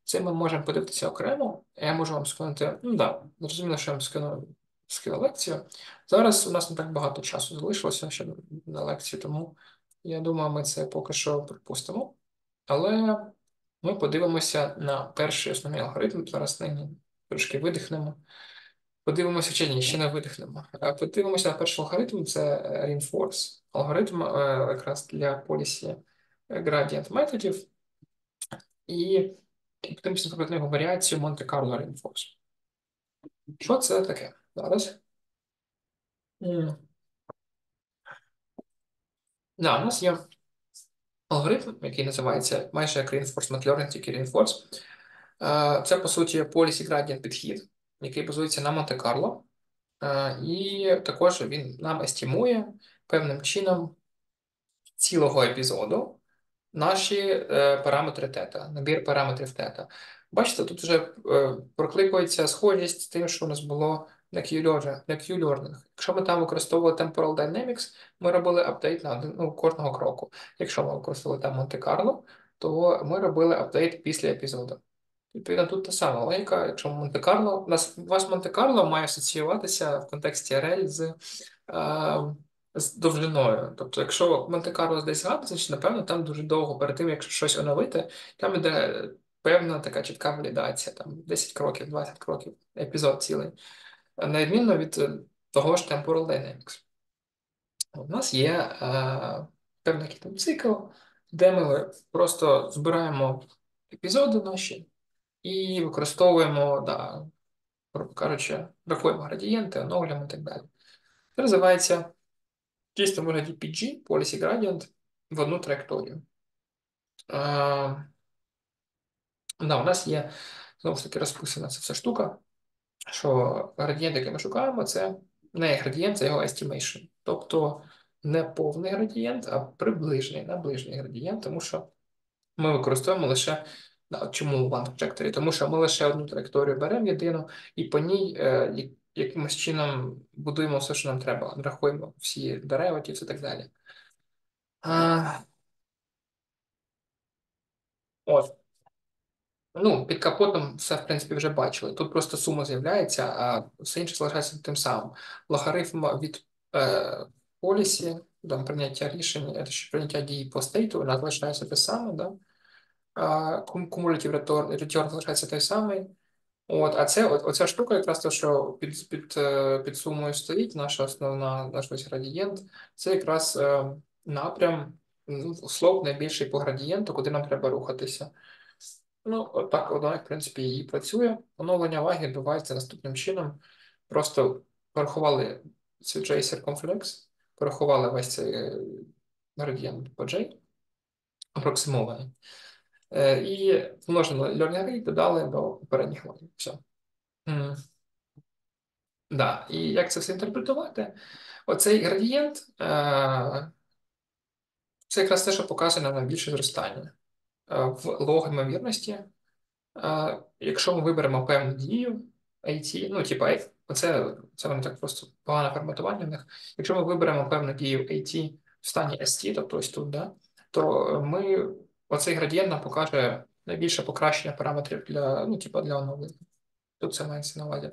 Це ми можемо подивитися окремо. Я можу вам скинути, ну так, да, зрозуміло, що я вам скину, скину лекцію. Зараз у нас не так багато часу залишилося ще на лекцію, тому я думаю, ми це поки що пропустимо. Але ми подивимося на перший основний алгоритм. Зараз нині трошки видихнемо. Подивимося, чи ні, ще не видихнемо. Е, Подивимося на перший алгоритм, це е, Reinforce. Алгоритм е, якраз для policy gradient методів. І подивимося, наприклад, на його варіацію Монте-Карло Reinforce. Що це таке? Зараз. М. Да, у нас є алгоритм, який називається майже як Reinforcement Learning, тільки Reinforce. Е, Це, по суті, policy gradient підхід, який базується на Монте-Карло. Е, І також він нам естімує певним чином цілого епізоду наші е, параметри тета, набір параметрів тета. Бачите, тут вже е, прокликується схожість з тим, що у нас було на Q-Learning. На Q-Learning. Якщо ми там використовували Temporal Dynamics, ми робили апдейт на один, ну, кожного кроку. Якщо ми використовували там Монте-Карло, то ми робили апдейт після епізоду. Відповідно, тут та сама логіка. Якщо Монте-Карло, у нас у вас Монте-Карло має асоціюватися в контексті ар ел з, е, з довжиною. Тобто, якщо Монте-Карло десь гадно, значить, напевно, там дуже довго перед тим, якщо щось оновити, там іде певна така чітка валідація, там десять кроків, двадцять кроків, епізод цілий. На відміну від е, того ж Temporal Dynamics. У нас є е, певний який там цикл, де ми просто збираємо епізоди наші і використовуємо, да, грубо кажучи, рахуємо градієнти, оновлюємо і так далі. Це називається в чистому вигляді пі джі, Policy Gradient, в одну траєкторію. А, да, у нас є, знову ж таки, розписана ця вся штука, що градієнт, який ми шукаємо, це не градієнт, це його estimation. Тобто не повний градієнт, а приближений, наближений градієнт, тому що ми використовуємо лише, да, чому one trajectory? Тому що ми лише одну траєкторію беремо єдину, і по ній е, я- якимось чином будуємо все, що нам треба. Рахуємо всі деривативс і так далі. А, от. Ну, під капотом все, в принципі, вже бачили. Тут просто сума з'являється, а все інше залишається тим самим. Логарифм від е, полісі, там, прийняття рішень, е, чи прийняття дій по стейту, у нас залишається те саме, да? А, кумулятив return залишається той самий. От, а це от, оця штука, якраз те, що під, під, е, під сумою стоїть, наша основна, наш весь градієнт, це якраз е, напрям, ну, слоп найбільший по градієнту, куди нам треба рухатися. Ну, от так воно, в принципі, і працює. Оновлення ваги відбувається наступним чином. Просто порахували цей J-circumflex, порахували весь цей е, градієнт по J, апроксимований. Е, І множили learning rate, додали до попередніх вагів. Все. М, Да. І як це все інтерпретувати? Оцей градієнт е, це якраз те, що показує нам найбільше зростання. Е, В лог ймовірності. А, Якщо ми виберемо певну дію ей ті, ну, типа, ей- оце, це воно так просто погане форматування в них. Якщо ми виберемо певну дію ей ті в стані ес ті, тобто ось тут, да, то ми, оцей градієнт нам покаже найбільше покращення параметрів для, ну, типа, для оновлення. Тут це мається на увазі.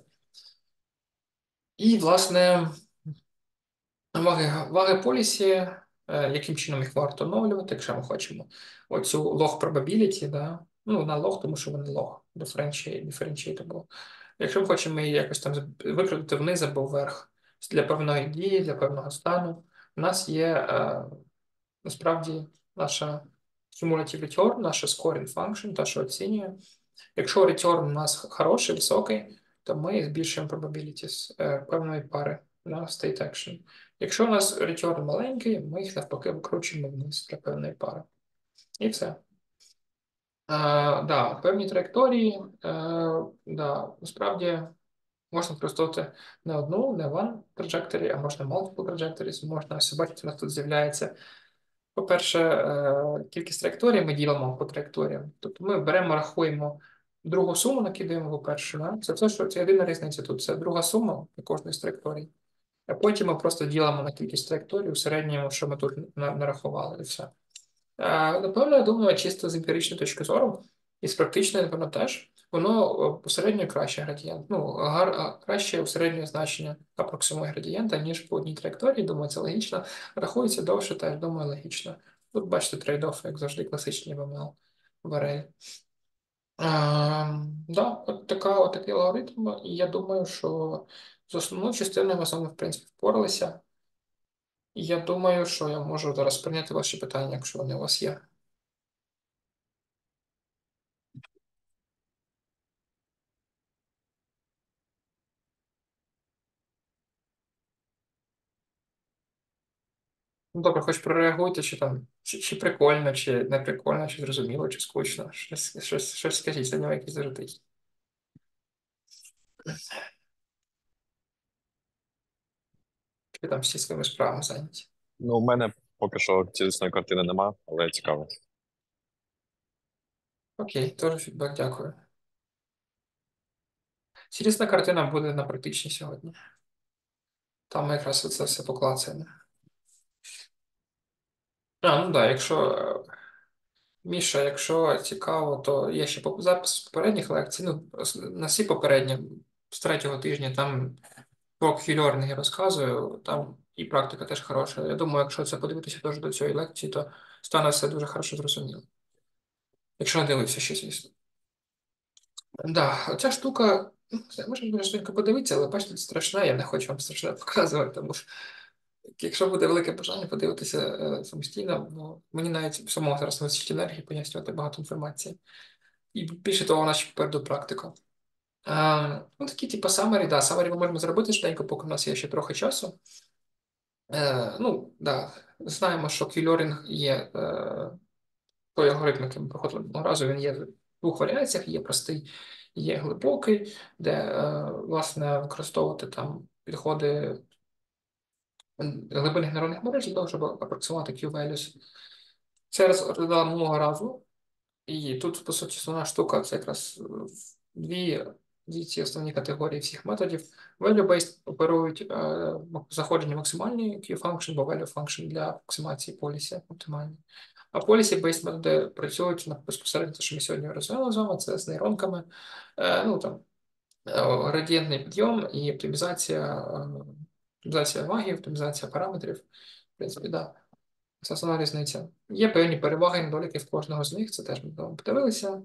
І, власне, ваги, ваги полісі, е, яким чином їх варто оновлювати, якщо ми хочемо оцю log probability, да, ну, на log, тому що вони log, differentiate- differentiable. Якщо ми хочемо її якось там викрутити вниз або вверх для певної дії, для певного стану, у нас є е, насправді наша cumulative return, наша scoring function, та, що оцінює. Якщо return у нас хороший, високий, то ми збільшуємо probabilities е, певної пари на state action. Якщо у нас return маленький, ми їх навпаки викручуємо вниз для певної пари. І все. А, да, певні траєкторії, е, да, насправді можна використовувати не одну, не one trajectory, а можна multiple trajectories. Можна, ось бачите, у нас тут з'являється, по-перше, е, кількість траєкторій ми ділимо по траєкторіям. Тобто ми беремо, рахуємо другу суму, накидаємо по першу. Да? Це все, що це єдина різниця тут. Це друга сума для кожної з траєкторій. А потім ми просто ділимо на кількість траєкторій у середньому, що ми тут на- нарахували, і все. Е, Напевно, я думаю, чисто з емпіричної точки зору, І з практичної, напевно, теж. Воно е, посередньо краще градієнт. Ну, гар, а, краще усереднє значення апроксимує градієнта, ніж по одній траєкторії. Думаю, це логічно. Рахується довше, теж думаю, логічно. Тут бачите трейд-офф, як завжди, класичні в ем ел в арей. Ем, да, от така, от такий алгоритм. І я думаю, що з основною частиною ми з вами, в принципі, впоралися. І я думаю, що я можу зараз прийняти ваші питання, якщо вони у вас є. Ну, добре, хоч прореагуйте, чи там, чи, чи прикольно, чи не прикольно, чи зрозуміло, чи скучно. Щось, щось, щось скажіть, за нього якісь зажитий. Чи там всі своїми справами зайняті. Ну, у мене поки що цілісної картини нема, але цікаво. Окей, теж фідбек, дякую. Цілісна картина буде на практичній сьогодні. Там ми якраз це все поклацаємо. А, ну так, да, якщо, е, Міша, якщо цікаво, то є ще поп- запис з попередніх лекцій. Ну, с- на всі попередні, з третього тижня, там про квільоринг я розказую, там і практика теж хороша. Я думаю, якщо це подивитися теж до цієї лекції, то стане все дуже хорошо зрозуміло. Якщо не дивився ще, звісно. Да, оця штука, ну, це можна дуже швидко подивитися, але бачите, це страшне, я не хочу вам страшне показувати, тому що якщо буде велике бажання подивитися е, самостійно, бо мені навіть самого зараз не вистачить енергії пояснювати багато інформації. І більше того, у нас ще попереду практика. Е, ну, такі, типу, summary, да, summary ми можемо зробити швиденько, поки в нас є ще трохи часу. Е, ну, да, знаємо, що квільоринг є е, той алгоритм, який ми проходили одного разу, він є в двох варіаціях, є простий, є глибокий, де, е, власне, використовувати там підходи глибинних нейронних мереж для того, щоб апрацювати Q-values. Це розглядали минулого разу, і тут, по суті, основна штука це якраз е, дві, дві ці основні категорії всіх методів. Value-based оперують е, заходження максимальні Q-function, бо value function для апроксимації полісі оптимальні. А policy-based методи працюють на безпосередньо, те, що ми сьогодні розглянули з вами, це з нейронками, е, ну там е, градієнтний підйом і оптимізація, е, оптимізація ваги, оптимізація параметрів. В принципі, да. Це основна різниця. Є певні переваги і недоліки в кожного з них, це теж ми там подивилися.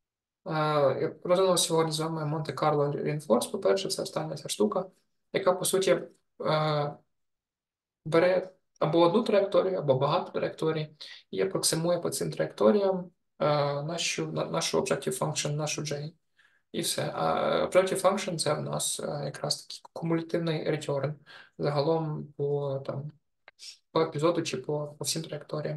Е, Розглянули сьогодні з вами Монте-Карло Reinforce, по-перше, це остання ця штука, яка, по суті, е, бере або одну траєкторію, або багато траєкторій, і апроксимує по цим траєкторіям е, нашу, на- нашу Objective Function, нашу J. І все. А Objective Function це в нас е, якраз такий кумулятивний return загалом по, там, по епізоду чи по, по всім траєкторіям.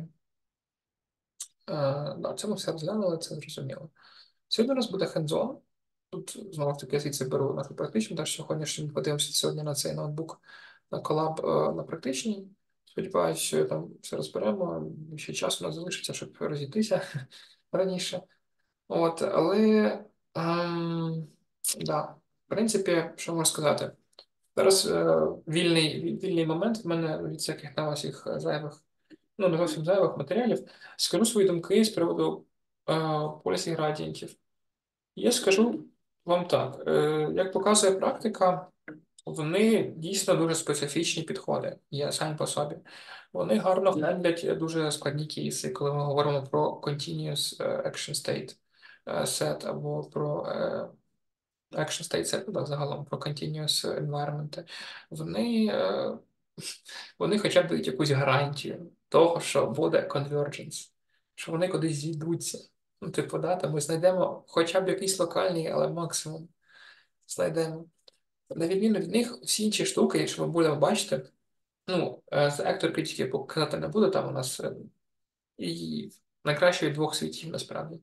Е, да, це ми все розглянули, це зрозуміло. Сьогодні у нас буде hands-on. Тут знову ж таки я звідси беру нашу практичну, так що сьогодні подивимося сьогодні на цей ноутбук на колаб е, на практичній. Сподіваюся, що там все розберемо. Ще часу у нас залишиться, щоб розійтися раніше. От, але ем, да, в принципі, що можу сказати? Зараз е, вільний, вільний момент в мене від всяких там усіх зайвих, ну не зовсім зайвих матеріалів. Скажу свої думки з приводу е, полісів градієнтів. Я скажу вам так: е, як показує практика, вони дійсно дуже специфічні підходи, є самі по собі. Вони гарно хендлять дуже складні кейси, коли ми говоримо про continuous е, action state е, set або про е, action state set, ну, так, загалом про continuous environment. Вони, е, вони хоча б дають якусь гарантію того, що буде convergence, що вони кудись зійдуться. Ну, типу, да, там ми знайдемо хоча б якийсь локальний, але максимум знайдемо. На відміну від них, всі інші штуки, якщо ми будемо бачити, ну, е, з Ектор критики показати не буде, там у нас е, і найкраще від двох світів, насправді.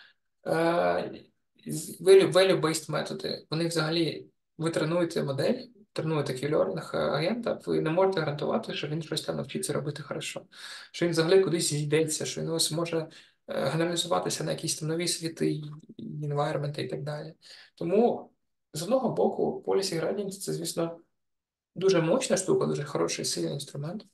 Е, з value- Value-based методи, вони взагалі, ви тренуєте модель, тренуєте квільоринг агента, ви не можете гарантувати, що він щось там навчиться робити хорошо, що він взагалі кудись зійдеться, що він ось може е, генералізуватися на якісь там нові світи, інвайрменти і так далі. Тому, з одного боку, Policy Gradient — це, звісно, дуже мощна штука, дуже хороший сильний інструмент,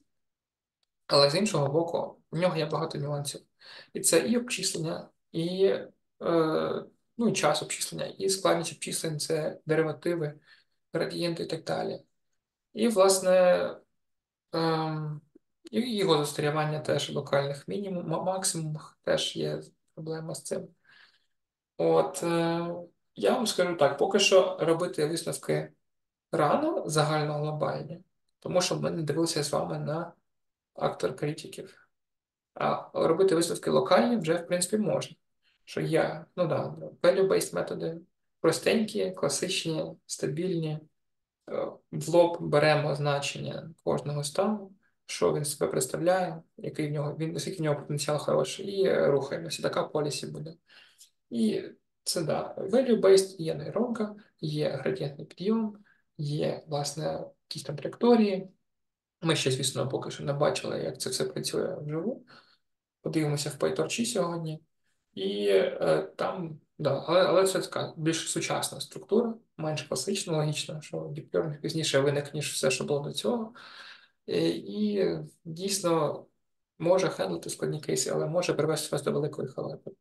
але з іншого боку, в нього є багато нюансів. І це і обчислення, і е, ну і час обчислення, і складність обчислень це деривативи, градієнти і так далі. І, власне, ем, і його застрявання теж в локальних мінімум, максимумах теж є проблема з цим. От, е, я вам скажу так, поки що робити висновки рано, загально глобальні, тому що ми не дивилися з вами на актор критиків. А робити висновки локальні вже, в принципі, можна. Що є, ну да, value-based методи, простенькі, класичні, стабільні. Е, В лоб беремо значення кожного стану, що він себе представляє, який в нього, він, наскільки в нього потенціал хороший, і е, рухаємося. Така полісі буде. І це да, value-based є нейронка, є градієнтний підйом, є, власне, якісь там траєкторії. Ми ще, звісно, поки що не бачили, як це все працює вживу. Подивимося в PyTorch сьогодні. І е, там, да, але, але це така більш сучасна структура, менш класична, логічно, що Deep Learning пізніше виник, ніж все, що було до цього. Е, І дійсно може хендлити складні кейси, але може привести вас до великої халепи.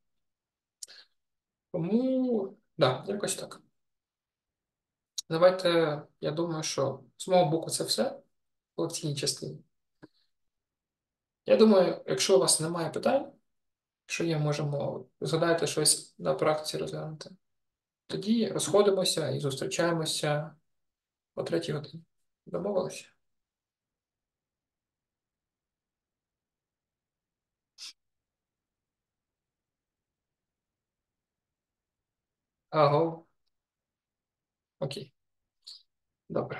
Тому, да, якось так. Давайте, я думаю, що з мого боку це все в лекційній частині. Я думаю, якщо у вас немає питань, якщо є, можемо згадати щось на практиці розглянути. Тоді розходимося і зустрічаємося о третій годині. Домовилися? Аго. Окей. Добре.